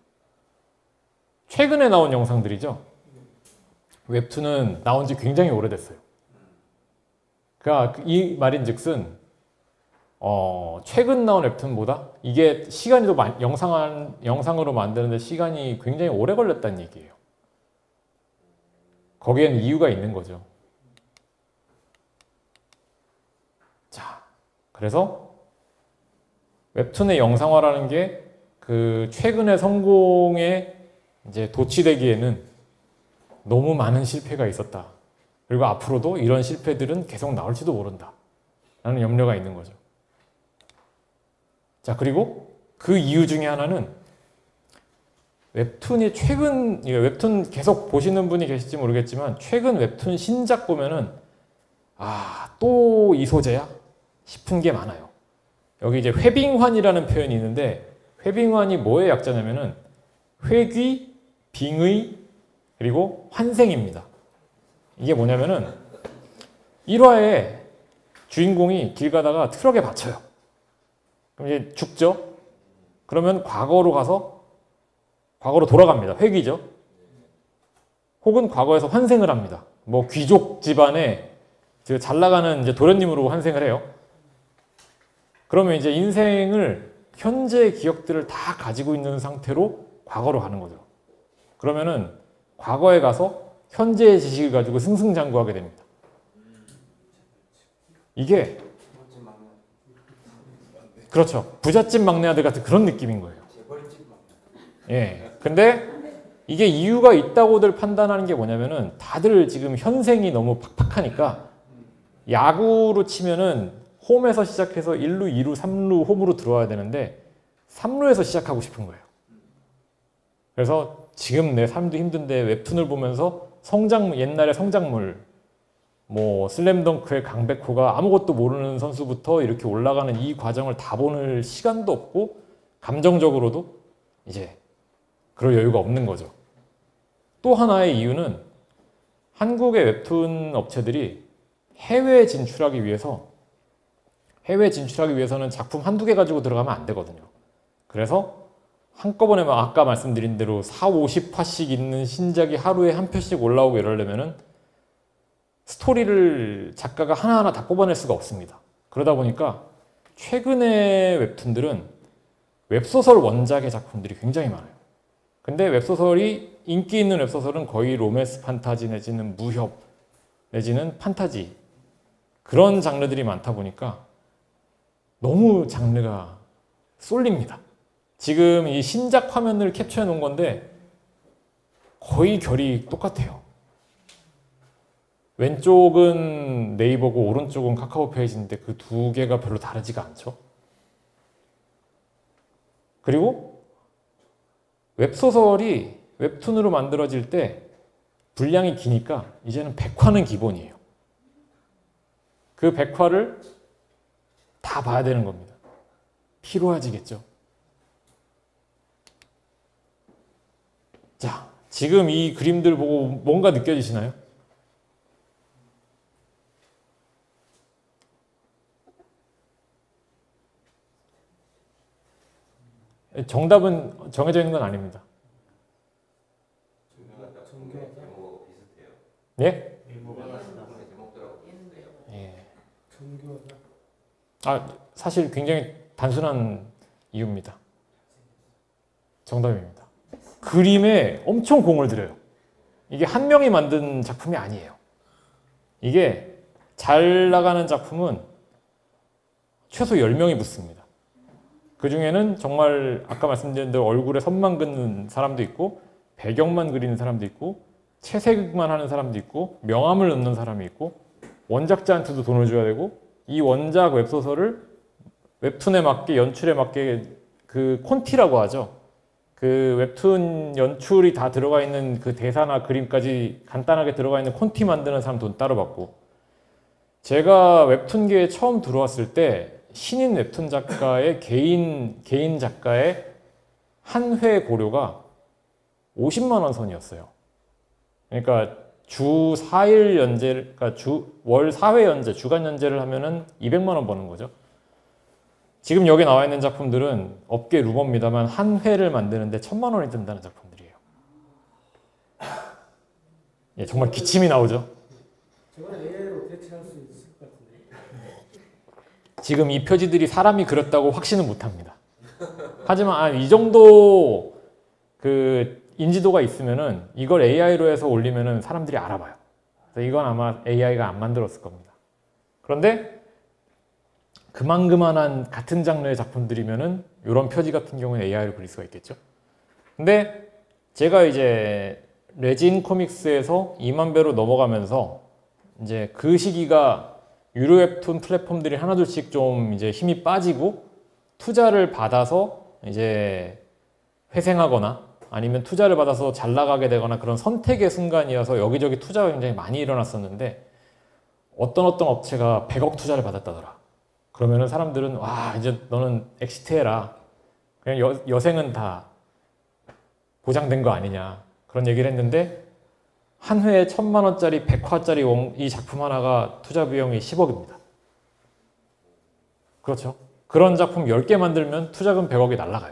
최근에 나온 영상들이죠. 웹툰은 나온 지 굉장히 오래됐어요. 그러니까 이 말인즉슨 최근 나온 웹툰보다 이게 시간이 더 영상으로 만드는데 시간이 굉장히 오래 걸렸다는 얘기예요. 거기에는 이유가 있는 거죠. 자, 그래서 웹툰의 영상화라는 게 그 최근의 성공에 이제 도취되기에는 너무 많은 실패가 있었다. 그리고 앞으로도 이런 실패들은 계속 나올지도 모른다. 라는 염려가 있는 거죠. 자, 그리고 그 이유 중에 하나는 웹툰 계속 보시는 분이 계실지 모르겠지만 최근 웹툰 신작 보면은 또 이 소재야? 싶은 게 많아요. 여기 이제 회빙환이라는 표현이 있는데 회빙환이 뭐의 약자냐면은 회귀, 빙의, 그리고 환생입니다. 이게 뭐냐면은 1화에 주인공이 길 가다가 트럭에 받쳐요. 그럼 이제 죽죠? 그러면 과거로 가서 과거로 돌아갑니다. 회귀죠. 혹은 과거에서 환생을 합니다. 뭐 귀족 집안에 잘 나가는 이제 도련님으로 환생을 해요. 그러면 이제 인생을 현재의 기억들을 다 가지고 있는 상태로 과거로 가는 거죠. 그러면은 과거에 가서 현재의 지식을 가지고 승승장구하게 됩니다. 이게 그렇죠. 부잣집 막내 아들 같은 그런 느낌인 거예요. 예. 근데 이게 이유가 있다고들 판단하는 게 뭐냐면은 다들 지금 현생이 너무 팍팍하니까 야구로 치면은 홈에서 시작해서 1루, 2루, 3루 홈으로 들어와야 되는데 3루에서 시작하고 싶은 거예요. 그래서 지금 내 삶도 힘든데 웹툰을 보면서 옛날의 성장물, 뭐 슬램덩크의 강백호가 아무것도 모르는 선수부터 이렇게 올라가는 이 과정을 다 보는 시간도 없고 감정적으로도 이제 그럴 여유가 없는 거죠. 또 하나의 이유는 한국의 웹툰 업체들이 해외에 진출하기 위해서는 작품 한두 개 가지고 들어가면 안 되거든요. 그래서 한꺼번에 아까 말씀드린 대로 4, 50화씩 있는 신작이 하루에 한 편씩 올라오고 이러려면은 스토리를 작가가 하나하나 다 뽑아낼 수가 없습니다. 그러다 보니까 최근의 웹툰들은 웹소설 원작의 작품들이 굉장히 많아요. 근데 웹소설이 인기 있는 웹소설은 거의 로맨스 판타지 내지는 무협 내지는 판타지 그런 장르들이 많다 보니까 너무 장르가 쏠립니다. 지금 이 신작 화면을 캡처해 놓은 건데 거의 결이 똑같아요. 왼쪽은 네이버고 오른쪽은 카카오 페이지인데 그 두 개가 별로 다르지가 않죠. 그리고 웹소설이 웹툰으로 만들어질 때 분량이 기니까 이제는 100화는 기본이에요. 그 100화를 다 봐야 되는 겁니다. 피로해지겠죠. 자, 지금 이 그림들 보고 뭔가 느껴지시나요? 정답은 정해져 있는 건 아닙니다. 예? 예. 사실 굉장히 단순한 이유입니다. 정답입니다. 그림에 엄청 공을 들여요. 이게 한 명이 만든 작품이 아니에요. 이게 잘 나가는 작품은 최소 10명이 붙습니다. 그 중에는 정말 아까 말씀드린 대로 얼굴에 선만 긋는 사람도 있고 배경만 그리는 사람도 있고 채색만 하는 사람도 있고 명암을 넣는 사람이 있고 원작자한테도 돈을 줘야 되고 이 원작 웹소설을 웹툰에 맞게 연출에 맞게 그 콘티라고 하죠. 그 웹툰 연출이 다 들어가 있는 그 대사나 그림까지 간단하게 들어가 있는 콘티 만드는 사람 돈 따로 받고 제가 웹툰계에 처음 들어왔을 때 신인 웹툰 작가의 개인 작가의 한 회 고료가 50만 원 선이었어요. 그러니까 주 4일 연재, 그러니까 월 4회 연재, 주간 연재를 하면은 200만 원 버는 거죠. 지금 여기 나와 있는 작품들은 업계 루머입니다만 한 회를 만드는데 1,000만 원이 든다는 작품들이에요. 예, 정말 기침이 나오죠. 저거는 AI로 대체할 수 있을 것 같은데. 지금 이 표지들이 사람이 그렸다고 확신은 못합니다. 하지만 이 정도 그 인지도가 있으면은 이걸 AI로 해서 올리면은 사람들이 알아봐요. 그래서 이건 아마 AI가 안 만들었을 겁니다. 그런데 그만한 같은 장르의 작품들이면은 이런 표지 같은 경우는 AI로 그릴 수가 있겠죠. 근데 제가 이제 레진 코믹스에서 2만 배로 넘어가면서 이제 그 시기가 유료 웹툰 플랫폼들이 하나둘씩 좀 이제 힘이 빠지고 투자를 받아서 이제 회생하거나 아니면 투자를 받아서 잘 나가게 되거나 그런 선택의 순간이어서 여기저기 투자가 굉장히 많이 일어났었는데 어떤 업체가 100억 투자를 받았다더라. 그러면은 사람들은 와 이제 너는 엑시트 해라. 그냥 여생은 다 보장된 거 아니냐 그런 얘기를 했는데 한 회에 1,000만 원짜리 100화짜리 이 작품 하나가 투자 비용이 10억입니다. 그렇죠. 그런 작품 10개 만들면 투자금 100억이 날아가요.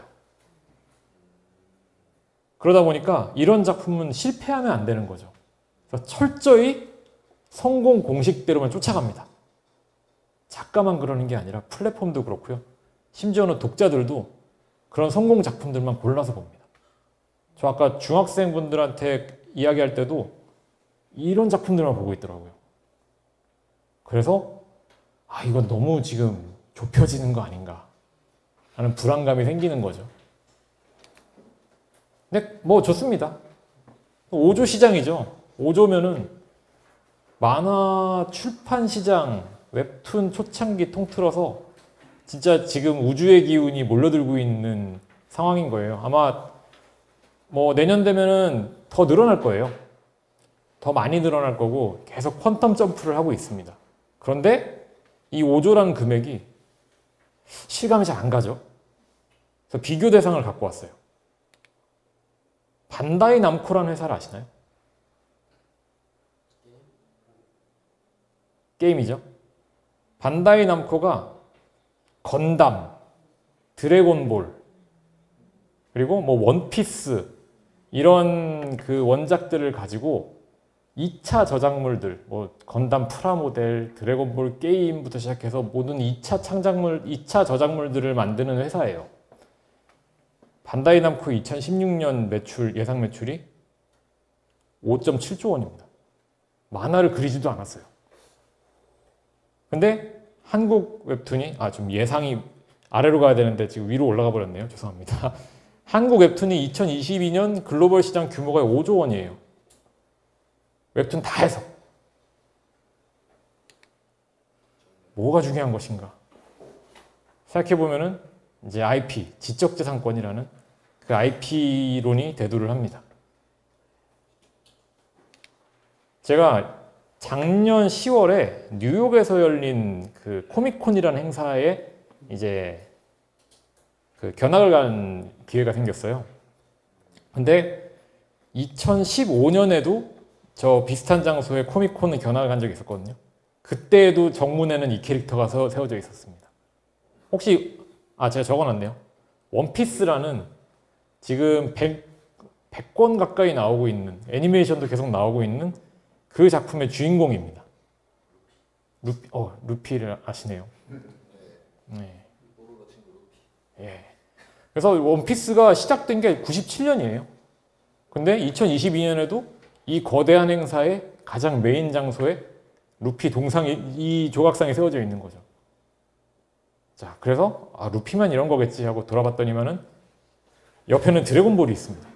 그러다 보니까 이런 작품은 실패하면 안 되는 거죠. 그래서 철저히 성공 공식대로만 쫓아갑니다. 작가만 그러는 게 아니라 플랫폼도 그렇고요. 심지어는 독자들도 그런 성공 작품들만 골라서 봅니다. 저 아까 중학생분들한테 이야기할 때도 이런 작품들만 보고 있더라고요. 그래서 이건 너무 지금 좁혀지는 거 아닌가 하는 불안감이 생기는 거죠. 근데 뭐 좋습니다. 5조 시장이죠. 5조면은 만화 출판 시장, 웹툰 초창기 통틀어서 진짜 지금 우주의 기운이 몰려들고 있는 상황인 거예요. 아마 뭐 내년 되면은 더 늘어날 거예요. 더 많이 늘어날 거고 계속 퀀텀 점프를 하고 있습니다. 그런데 이 5조라는 금액이 실감이 잘 안 가죠. 그래서 비교 대상을 갖고 왔어요. 반다이 남코라는 회사를 아시나요? 게임이죠. 반다이 남코가 건담, 드래곤볼, 그리고 뭐 원피스 이런 그 원작들을 가지고 2차 저작물들, 뭐 건담 프라모델, 드래곤볼 게임부터 시작해서 모든 2차 창작물, 2차 저작물들을 만드는 회사예요. 반다이 남코 2016년 매출, 예상 매출이 5.7조 원입니다. 만화를 그리지도 않았어요. 근데 한국 웹툰이, 좀 예상이 아래로 가야 되는데 지금 위로 올라가 버렸네요. 죄송합니다. 한국 웹툰이 2022년 글로벌 시장 규모가 5조 원이에요. 웹툰 다 해서. 뭐가 중요한 것인가? 생각해보면은 이제 IP, 지적재산권이라는 그 IP론이 대두를 합니다. 제가 작년 10월에 뉴욕에서 열린 그 코믹콘이라는 행사에 이제 그 견학을 간 기회가 생겼어요. 근데 2015년에도 저 비슷한 장소에 코믹콘을 견학을 간 적이 있었거든요. 그때에도 정문에는 이 캐릭터가 세워져 있었습니다. 혹시 제가 적어놨네요. 원피스라는 지금 100권 가까이 나오고 있는 애니메이션도 계속 나오고 있는 그 작품의 주인공입니다. 루피를 아시네요. 네. 예. 그래서 원피스가 시작된 게 97년이에요. 근데 2022년에도 이 거대한 행사의 가장 메인 장소에 루피 동상이, 이 조각상이 세워져 있는 거죠. 자, 그래서 루피만 이런 거겠지 하고 돌아봤더니만은 옆에는 드래곤볼이 있습니다.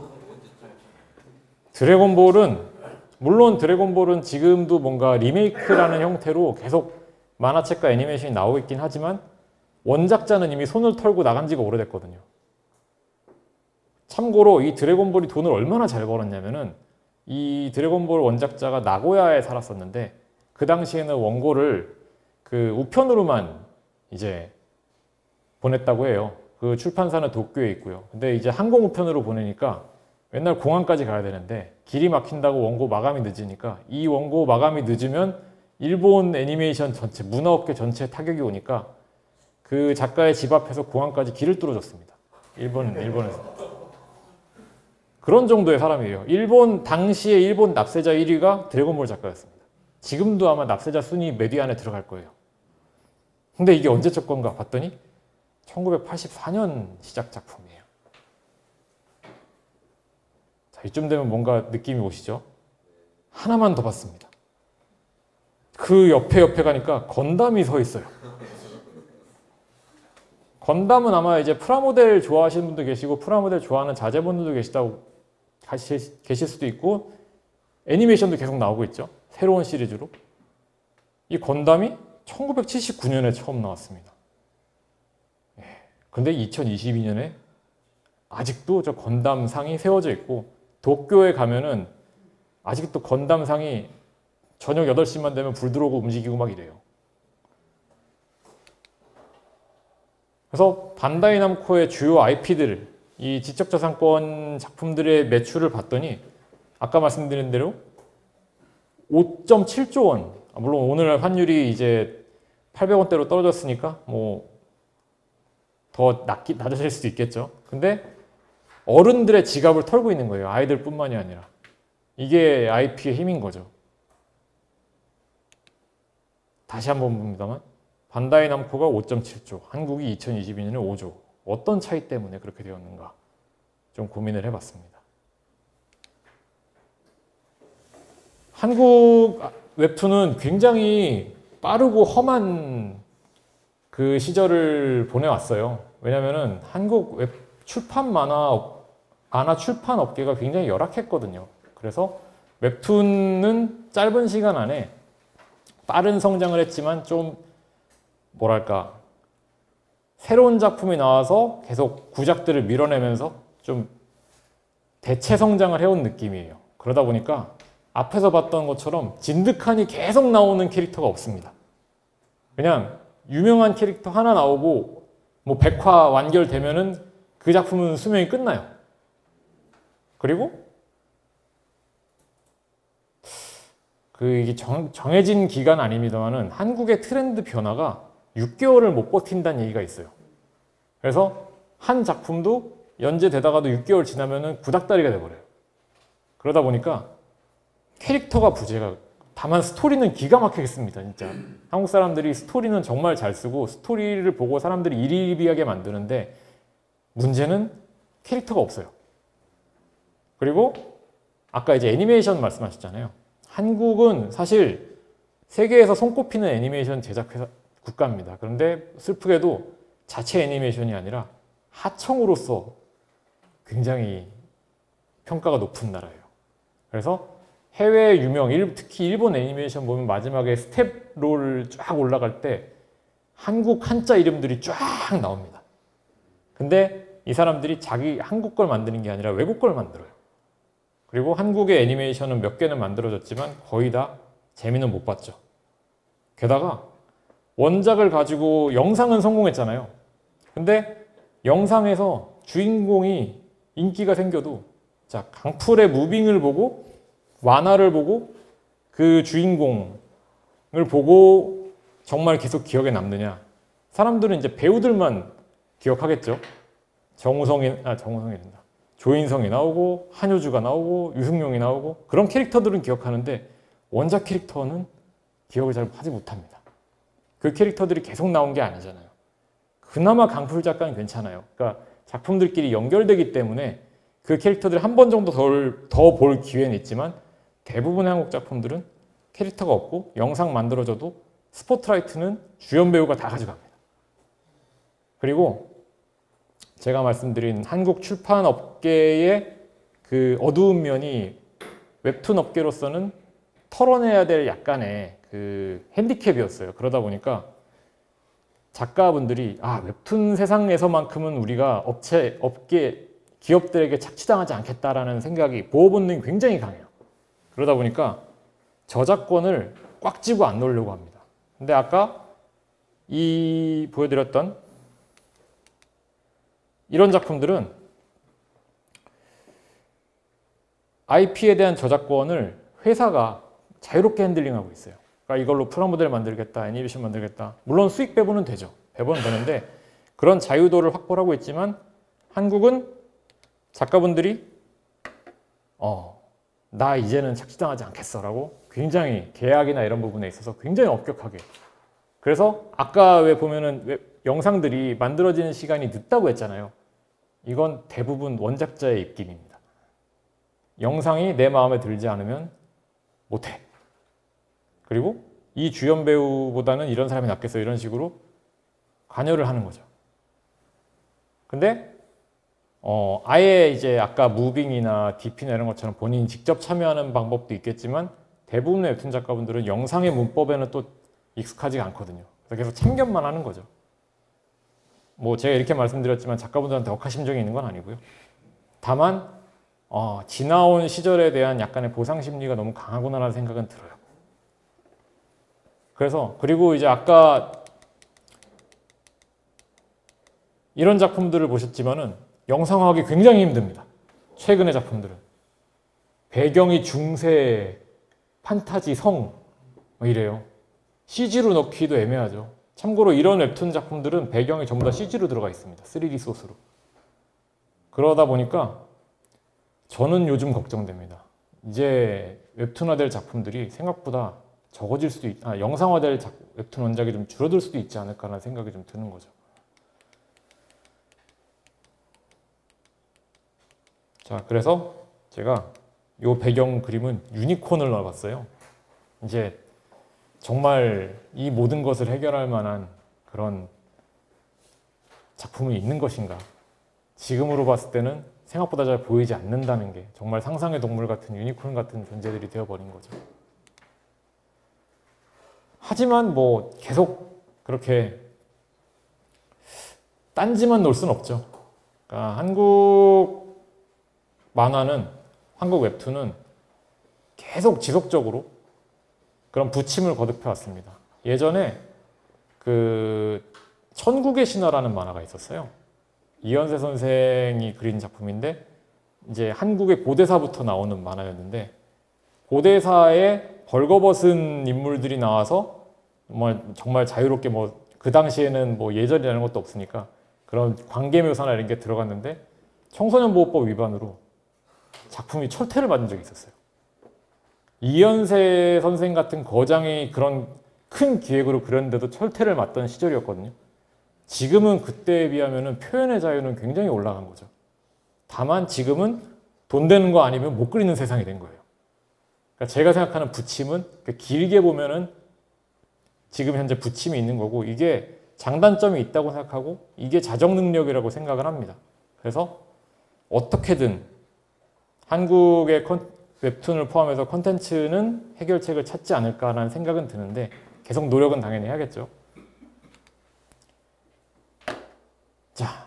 물론 드래곤볼은 지금도 뭔가 리메이크라는 형태로 계속 만화책과 애니메이션이 나오고 있긴 하지만 원작자는 이미 손을 털고 나간 지가 오래됐거든요. 참고로 이 드래곤볼이 돈을 얼마나 잘 벌었냐면은 이 드래곤볼 원작자가 나고야에 살았었는데 그 당시에는 원고를 그 우편으로만 이제 보냈다고 해요. 그 출판사는 도쿄에 있고요. 근데 이제 항공 우편으로 보내니까 맨날 공항까지 가야 되는데 길이 막힌다고 원고 마감이 늦으니까 이 원고 마감이 늦으면 일본 애니메이션 전체, 문화업계 전체에 타격이 오니까 그 작가의 집 앞에서 공항까지 길을 뚫어줬습니다. 일본에서. 그런 정도의 사람이에요. 당시에 일본 납세자 1위가 드래곤볼 작가였습니다. 지금도 아마 납세자 순위 몇 위 안에 들어갈 거예요. 근데 이게 언제적 건가 봤더니 1984년 시작 작품이에요. 자, 이쯤 되면 뭔가 느낌이 오시죠? 하나만 더 봤습니다. 그 옆에 가니까 건담이 서 있어요. 건담은 아마 이제 프라모델 좋아하시는 분도 계시고 프라모델 좋아하는 자제분들도 계실 수도 있고 애니메이션도 계속 나오고 있죠. 새로운 시리즈로. 이 건담이 1979년에 처음 나왔습니다. 근데 2022년에 아직도 저 건담상이 세워져 있고 도쿄에 가면은 아직도 건담상이 저녁 8시만 되면 불 들어오고 움직이고 막 이래요. 그래서 반다이 남코의 주요 IP들, 이 지적자산권 작품들의 매출을 봤더니 아까 말씀드린 대로 5.7조 원. 물론 오늘 환율이 이제 800원대로 떨어졌으니까 뭐 더 낮아질 수도 있겠죠. 근데 어른들의 지갑을 털고 있는 거예요. 아이들뿐만이 아니라. 이게 IP의 힘인 거죠. 다시 한번 봅니다만 반다이 남코가 5.7조, 한국이 2022년에 5조. 어떤 차이 때문에 그렇게 되었는가 좀 고민을 해봤습니다. 한국 웹툰은 굉장히 빠르고 험한 그 시절을 보내왔어요. 왜냐면은 한국 출판 만화 출판 업계가 굉장히 열악했거든요. 그래서 웹툰은 짧은 시간 안에 빠른 성장을 했지만 좀 뭐랄까 새로운 작품이 나와서 계속 구작들을 밀어내면서 좀 대체 성장을 해온 느낌이에요. 그러다 보니까 앞에서 봤던 것처럼 진득하니 계속 나오는 캐릭터가 없습니다. 그냥 유명한 캐릭터 하나 나오고 뭐 100화 완결되면은 그 작품은 수명이 끝나요. 그리고 이게 정해진 기간 아닙니다만은 한국의 트렌드 변화가 6개월을 못 버틴다는 얘기가 있어요. 그래서 한 작품도 연재되다가도 6개월 지나면은 구닥다리가 돼버려요. 그러다 보니까 캐릭터가 부재가, 다만 스토리는 기가 막히겠습니다. 진짜 한국 사람들이 스토리는 정말 잘 쓰고 스토리를 보고 사람들이 일희일비하게 만드는데 문제는 캐릭터가 없어요. 그리고 아까 이제 애니메이션 말씀하셨잖아요. 한국은 사실 세계에서 손꼽히는 애니메이션 제작 회사 국가입니다. 그런데 슬프게도 자체 애니메이션이 아니라 하청으로서 굉장히 평가가 높은 나라예요. 그래서 해외 유명, 특히 일본 애니메이션 보면 마지막에 스텝롤 쫙 올라갈 때 한국 한자 이름들이 쫙 나옵니다. 근데 이 사람들이 자기 한국 걸 만드는 게 아니라 외국 걸 만들어요. 그리고 한국의 애니메이션은 몇 개는 만들어졌지만 거의 다 재미는 못 봤죠. 게다가 원작을 가지고 영상은 성공했잖아요. 근데 영상에서 주인공이 인기가 생겨도 자, 강풀의 무빙을 보고 완화를 보고 그 주인공을 보고 정말 계속 기억에 남느냐? 사람들은 이제 배우들만 기억하겠죠. 정우성이 된다. 조인성이 나오고 한효주가 나오고 유승용이 나오고 그런 캐릭터들은 기억하는데 원작 캐릭터는 기억을 잘 하지 못합니다. 그 캐릭터들이 계속 나온 게 아니잖아요. 그나마 강풀 작가는 괜찮아요. 그러니까 작품들끼리 연결되기 때문에 그 캐릭터들이 한 번 정도 더 볼 기회는 있지만 대부분의 한국 작품들은 캐릭터가 없고 영상 만들어져도 스포트라이트는 주연 배우가 다 가져갑니다. 그리고 제가 말씀드린 한국 출판 업계의 그 어두운 면이 웹툰 업계로서는 털어내야 될 약간의 그 핸디캡이었어요. 그러다 보니까 작가분들이 웹툰 세상에서만큼은 우리가 업계 기업들에게 착취당하지 않겠다라는 생각이 보호 본능이 굉장히 강해요. 그러다 보니까 저작권을 꽉 쥐고 안 놓으려고 합니다. 근데 아까 보여드렸던 이런 작품들은 IP에 대한 저작권을 회사가 자유롭게 핸들링하고 있어요. 그러니까 이걸로 프라모델 만들겠다, 애니메이션 만들겠다. 물론 수익 배분은 되죠. 배분은 되는데 그런 자유도를 확보를 하고 있지만 한국은 작가분들이 나 이제는 착취당하지 않겠어라고 굉장히 계약이나 이런 부분에 있어서 굉장히 엄격하게. 그래서 아까 왜 보면은 영상들이 만들어지는 시간이 늦다고 했잖아요. 이건 대부분 원작자의 입김입니다. 영상이 내 마음에 들지 않으면 못해. 그리고 이 주연 배우보다는 이런 사람이 낫겠어 이런 식으로 관여를 하는 거죠. 근데 아예 이제 아까 무빙이나 DP나 이런 것처럼 본인이 직접 참여하는 방법도 있겠지만 대부분의 웹툰 작가분들은 영상의 문법에는 또 익숙하지가 않거든요. 그래서 계속 참견만 하는 거죠. 뭐 제가 이렇게 말씀드렸지만 작가분들한테 억하심정이 있는 건 아니고요. 다만 지나온 시절에 대한 약간의 보상 심리가 너무 강하구나라는 생각은 들어요. 그래서 그리고 이제 아까 이런 작품들을 보셨지만은 영상화하기 굉장히 힘듭니다. 최근의 작품들은 배경이 중세, 판타지, 성 이래요. CG로 넣기도 애매하죠. 참고로 이런 웹툰 작품들은 배경이 전부 다 CG로 들어가 있습니다. 3D 소스로. 그러다 보니까 저는 요즘 걱정됩니다. 이제 웹툰화될 작품들이 생각보다 적어질 수도 영상화될 웹툰 원작이 좀 줄어들 수도 있지 않을까라는 생각이 좀 드는 거죠. 자, 그래서 제가 이 배경 그림은 유니콘을 넣어봤어요. 이제 정말 이 모든 것을 해결할 만한 그런 작품이 있는 것인가? 지금으로 봤을 때는 생각보다 잘 보이지 않는다는 게 정말 상상의 동물 같은 유니콘 같은 존재들이 되어버린 거죠. 하지만 뭐 계속 그렇게 딴지만 놓을 순 없죠. 그러니까 한국 만화는, 한국 웹툰은 계속 지속적으로 그런 부침을 거듭해 왔습니다. 예전에 그 천국의 신화라는 만화가 있었어요. 이현세 선생이 그린 작품인데 이제 한국의 고대사부터 나오는 만화였는데 고대사에 벌거벗은 인물들이 나와서 정말 자유롭게 뭐 그 당시에는 뭐 예절이라는 것도 없으니까 그런 관계 묘사나 이런 게 들어갔는데 청소년보호법 위반으로 작품이 철퇴를 받은 적이 있었어요. 이현세 선생 같은 거장이 그런 큰 기획으로 그렸는데도 철퇴를 맞던 시절이었거든요. 지금은 그때에 비하면 표현의 자유는 굉장히 올라간 거죠. 다만 지금은 돈 되는 거 아니면 못 그리는 세상이 된 거예요. 그러니까 제가 생각하는 부침은 길게 보면은 지금 현재 부침이 있는 거고 이게 장단점이 있다고 생각하고 이게 자정 능력이라고 생각을 합니다. 그래서 어떻게든 한국의 웹툰을 포함해서 콘텐츠는 해결책을 찾지 않을까라는 생각은 드는데 계속 노력은 당연히 해야겠죠. 자,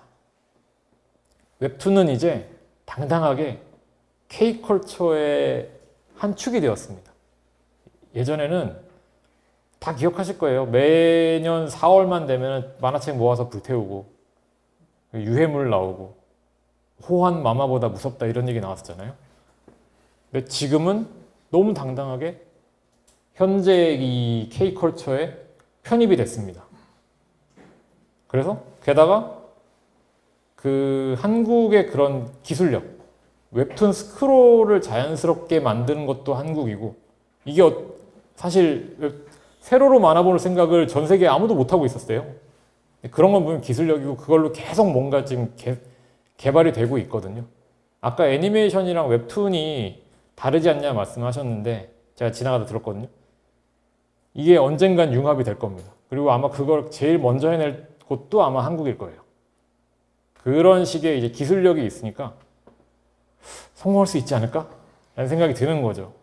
웹툰은 이제 당당하게 K컬처의 한 축이 되었습니다. 예전에는 다 기억하실 거예요. 매년 4월만 되면 만화책 모아서 불태우고 유해물 나오고 호환 마마보다 무섭다 이런 얘기 나왔었잖아요. 근데 지금은 너무 당당하게 현재 이 K컬처에 편입이 됐습니다. 그래서 게다가 그 한국의 그런 기술력, 웹툰 스크롤을 자연스럽게 만드는 것도 한국이고 이게 사실 세로로 만화 보는 생각을 전 세계에 아무도 못하고 있었어요. 그런 건 보면 기술력이고 그걸로 계속 뭔가 지금 개발이 되고 있거든요. 아까 애니메이션이랑 웹툰이 다르지 않냐 말씀하셨는데 제가 지나가다 들었거든요. 이게 언젠간 융합이 될 겁니다. 그리고 아마 그걸 제일 먼저 해낼 곳도 아마 한국일 거예요. 그런 식의 이제 기술력이 있으니까 성공할 수 있지 않을까? 라는 생각이 드는 거죠.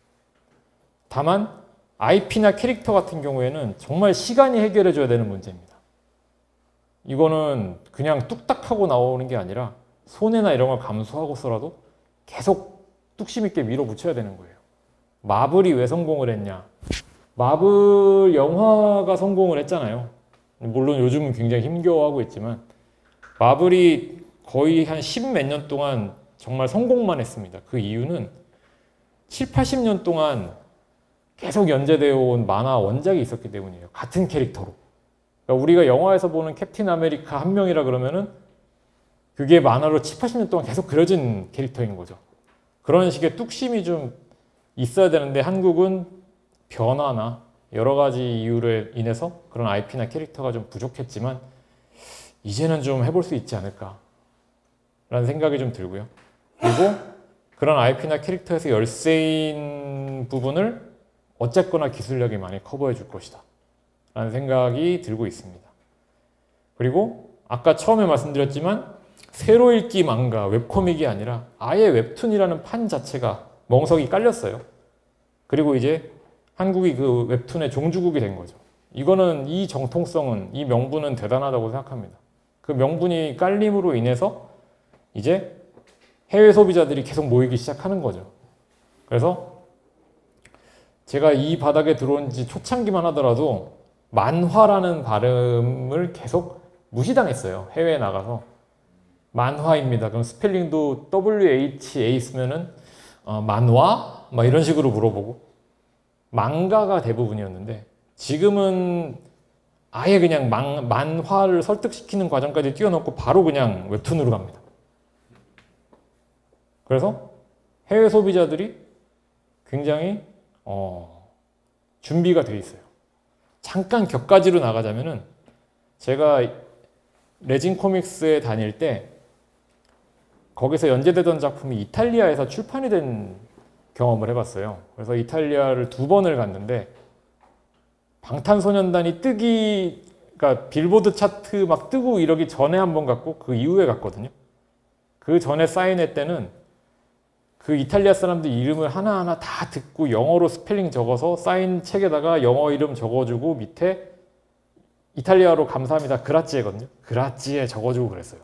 다만 IP나 캐릭터 같은 경우에는 정말 시간이 해결해 줘야 되는 문제입니다. 이거는 그냥 뚝딱 하고 나오는 게 아니라 손해나 이런 걸 감수하고서라도 계속 뚝심 있게 밀어붙여야 되는 거예요. 마블이 왜 성공을 했냐? 마블 영화가 성공을 했잖아요. 물론 요즘은 굉장히 힘겨워하고 있지만 마블이 거의 한 10 몇 년 동안 정말 성공만 했습니다. 그 이유는 7, 80년 동안 계속 연재되어 온 만화 원작이 있었기 때문이에요. 같은 캐릭터로. 그러니까 우리가 영화에서 보는 캡틴 아메리카 한 명이라 그러면은 그게 만화로 7, 80년 동안 계속 그려진 캐릭터인 거죠. 그런 식의 뚝심이 좀 있어야 되는데 한국은 변화나 여러 가지 이유로 인해서 그런 IP나 캐릭터가 좀 부족했지만 이제는 좀 해볼 수 있지 않을까 라는 생각이 좀 들고요. 그리고 그런 IP나 캐릭터에서 열세인 부분을 어쨌거나 기술력이 많이 커버해 줄 것이다 라는 생각이 들고 있습니다. 그리고 아까 처음에 말씀드렸지만 새로 읽기 망가, 웹코믹이 아니라 아예 웹툰이라는 판 자체가 멍석이 깔렸어요. 그리고 이제 한국이 그 웹툰의 종주국이 된 거죠. 이거는 이 정통성은, 이 명분은 대단하다고 생각합니다. 그 명분이 깔림으로 인해서 이제 해외 소비자들이 계속 모이기 시작하는 거죠. 그래서 제가 이 바닥에 들어온 지 초창기만 하더라도 만화라는 발음을 계속 무시당했어요. 해외에 나가서. 만화입니다. 그럼 스펠링도 WHA 쓰면은 만화? 막 이런 식으로 물어보고 망가가 대부분이었는데 지금은 아예 그냥 만화를 설득시키는 과정까지 뛰어넘고 바로 그냥 웹툰으로 갑니다. 그래서 해외 소비자들이 굉장히 준비가 돼 있어요. 잠깐 격가지로 나가자면은 제가 레진 코믹스에 다닐 때 거기서 연재되던 작품이 이탈리아에서 출판이 된 경험을 해봤어요. 그래서 이탈리아를 2번을 갔는데 방탄소년단이 그러니까 빌보드 차트 막 뜨고 이러기 전에 한 번 갔고 그 이후에 갔거든요. 그 전에 사인회 때는 그 이탈리아 사람들 이름을 하나하나 다 듣고 영어로 스펠링 적어서 사인 책에다가 영어 이름 적어주고 밑에 이탈리아로 감사합니다. 그라찌에거든요. 그라찌에 적어주고 그랬어요.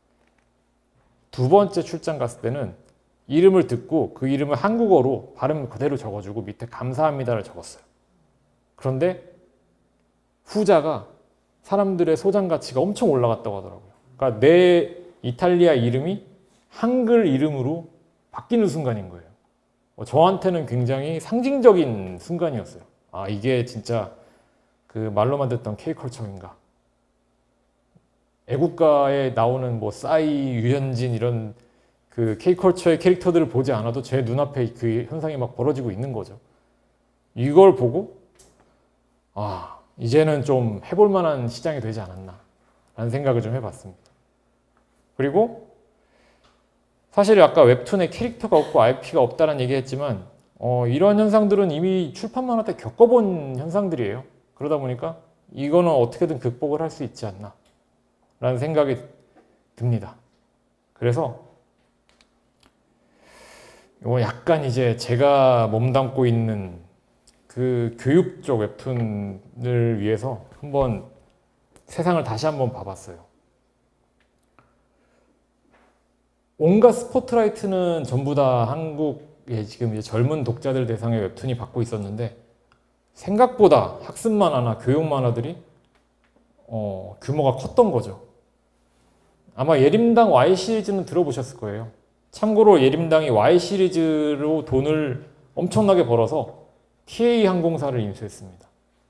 2번째 출장 갔을 때는 이름을 듣고 그 이름을 한국어로 발음 그대로 적어주고 밑에 감사합니다를 적었어요. 그런데 후자가 사람들의 소장 가치가 엄청 올라갔다고 하더라고요. 그러니까 내 이탈리아 이름이 한글 이름으로 바뀌는 순간인 거예요. 저한테는 굉장히 상징적인 순간이었어요. 아, 이게 진짜 그 말로만 듣던 K컬처인가. 애국가에 나오는 뭐 싸이, 유현진 이런 그 K컬처의 캐릭터들을 보지 않아도 제 눈앞에 그 현상이 막 벌어지고 있는 거죠. 이걸 보고 아, 이제는 좀 해볼 만한 시장이 되지 않았나 라는 생각을 좀 해봤습니다. 그리고 사실 아까 웹툰에 캐릭터가 없고 IP가 없다는 얘기했지만 이런 현상들은 이미 출판 만화 때 겪어본 현상들이에요. 그러다 보니까 이거는 어떻게든 극복을 할 수 있지 않나 라는 생각이 듭니다. 그래서 이거 약간 이제 제가 몸담고 있는 그 교육 쪽 웹툰을 위해서 한번 세상을 다시 한번 봐봤어요. 온갖 스포트라이트는 전부 다 한국의 지금 이제 젊은 독자들 대상의 웹툰이 받고 있었는데 생각보다 학습 만화나 교육 만화들이 규모가 컸던 거죠. 아마 예림당 Y 시리즈는 들어보셨을 거예요. 참고로 예림당이 Y 시리즈로 돈을 엄청나게 벌어서 TA 항공사를 인수했습니다.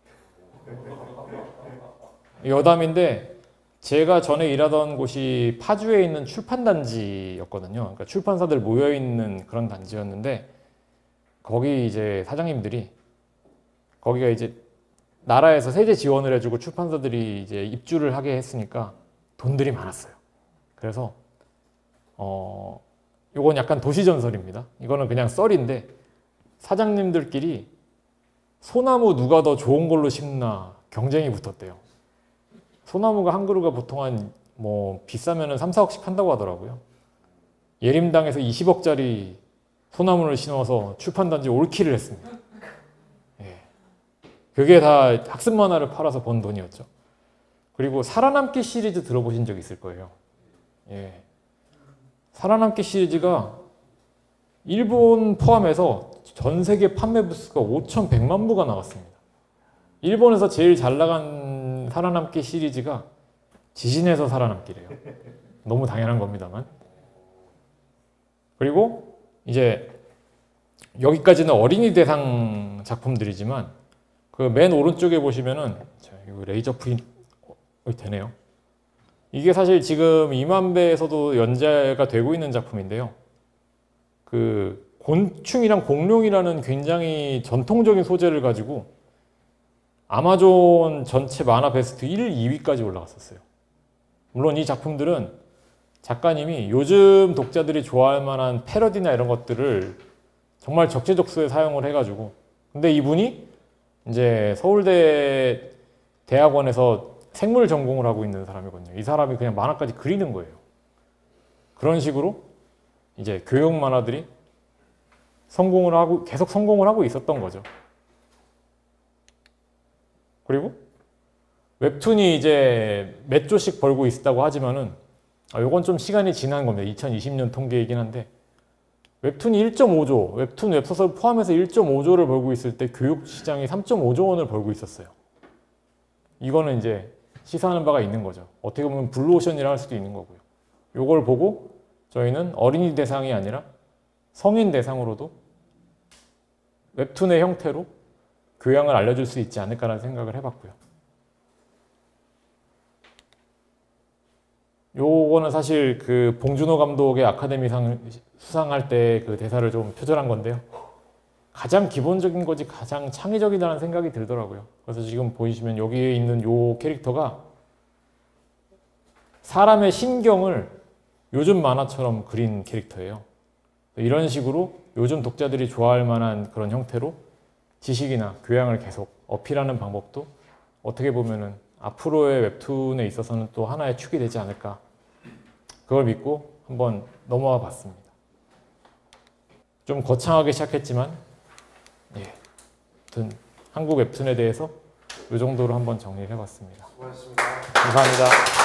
여담인데 제가 전에 일하던 곳이 파주에 있는 출판단지였거든요. 그러니까 출판사들 모여있는 그런 단지였는데 거기 이제 사장님들이 거기가 이제 나라에서 세제 지원을 해주고 출판사들이 이제 입주를 하게 했으니까 돈들이 많았어요. 그래서 이건 약간 도시전설입니다. 이거는 그냥 썰인데 사장님들끼리 소나무 누가 더 좋은 걸로 심나 경쟁이 붙었대요. 소나무가 한 그루가 보통 한 비싸면은 3, 4억씩 한다고 하더라고요. 예림당에서 20억짜리 소나무를 심어서 출판단지 올킬을 했습니다. 예. 그게 다 학습 만화를 팔아서 번 돈이었죠. 그리고 살아남기 시리즈 들어보신 적 있을 거예요. 예. 살아남기 시리즈가 일본 포함해서 전 세계 판매 부수가 5,100만 부가 나갔습니다. 일본에서 제일 잘 나간 살아남기 시리즈가 지진에서 살아남기래요. 너무 당연한 겁니다만. 그리고 이제 여기까지는 어린이 대상 작품들이지만 그 맨 오른쪽에 보시면은 이거 레이저 프린트 되네요. 이게 사실 지금 이만배에서도 연재가 되고 있는 작품인데요. 그 곤충이랑 공룡이라는 굉장히 전통적인 소재를 가지고 아마존 전체 만화 베스트 1, 2위까지 올라갔었어요. 물론 이 작품들은 작가님이 요즘 독자들이 좋아할 만한 패러디나 이런 것들을 정말 적재적소에 사용을 해가지고 근데 이분이 이제 서울대 대학원에서 생물 전공을 하고 있는 사람이거든요. 이 사람이 그냥 만화까지 그리는 거예요. 그런 식으로 이제 교육 만화들이 계속 성공을 하고 있었던 거죠. 그리고 웹툰이 이제 몇 조씩 벌고 있다고 하지만은 요건 좀 시간이 지난 겁니다. 2020년 통계이긴 한데 웹툰이 1.5조, 웹툰 웹소설 포함해서 1.5조를 벌고 있을 때 교육 시장이 3.5조 원을 벌고 있었어요. 이거는 이제 시사하는 바가 있는 거죠. 어떻게 보면 블루오션이라 할 수도 있는 거고요. 요걸 보고 저희는 어린이 대상이 아니라 성인 대상으로도 웹툰의 형태로 교양을 알려줄 수 있지 않을까라는 생각을 해봤고요. 요거는 사실 그 봉준호 감독의 아카데미상 수상할 때 그 대사를 좀 표절한 건데요. 가장 기본적인 거지 가장 창의적이라는 생각이 들더라고요. 그래서 지금 보이시면 여기에 있는 요 캐릭터가 사람의 신경을 요즘 만화처럼 그린 캐릭터예요. 이런 식으로 요즘 독자들이 좋아할 만한 그런 형태로 지식이나 교양을 계속 어필하는 방법도 어떻게 보면은 앞으로의 웹툰에 있어서는 또 하나의 축이 되지 않을까. 그걸 믿고 한번 넘어와 봤습니다. 좀 거창하게 시작했지만 아무튼 한국 웹툰에 대해서 이 정도로 한번 정리를 해봤습니다. 수고하셨습니다. 감사합니다.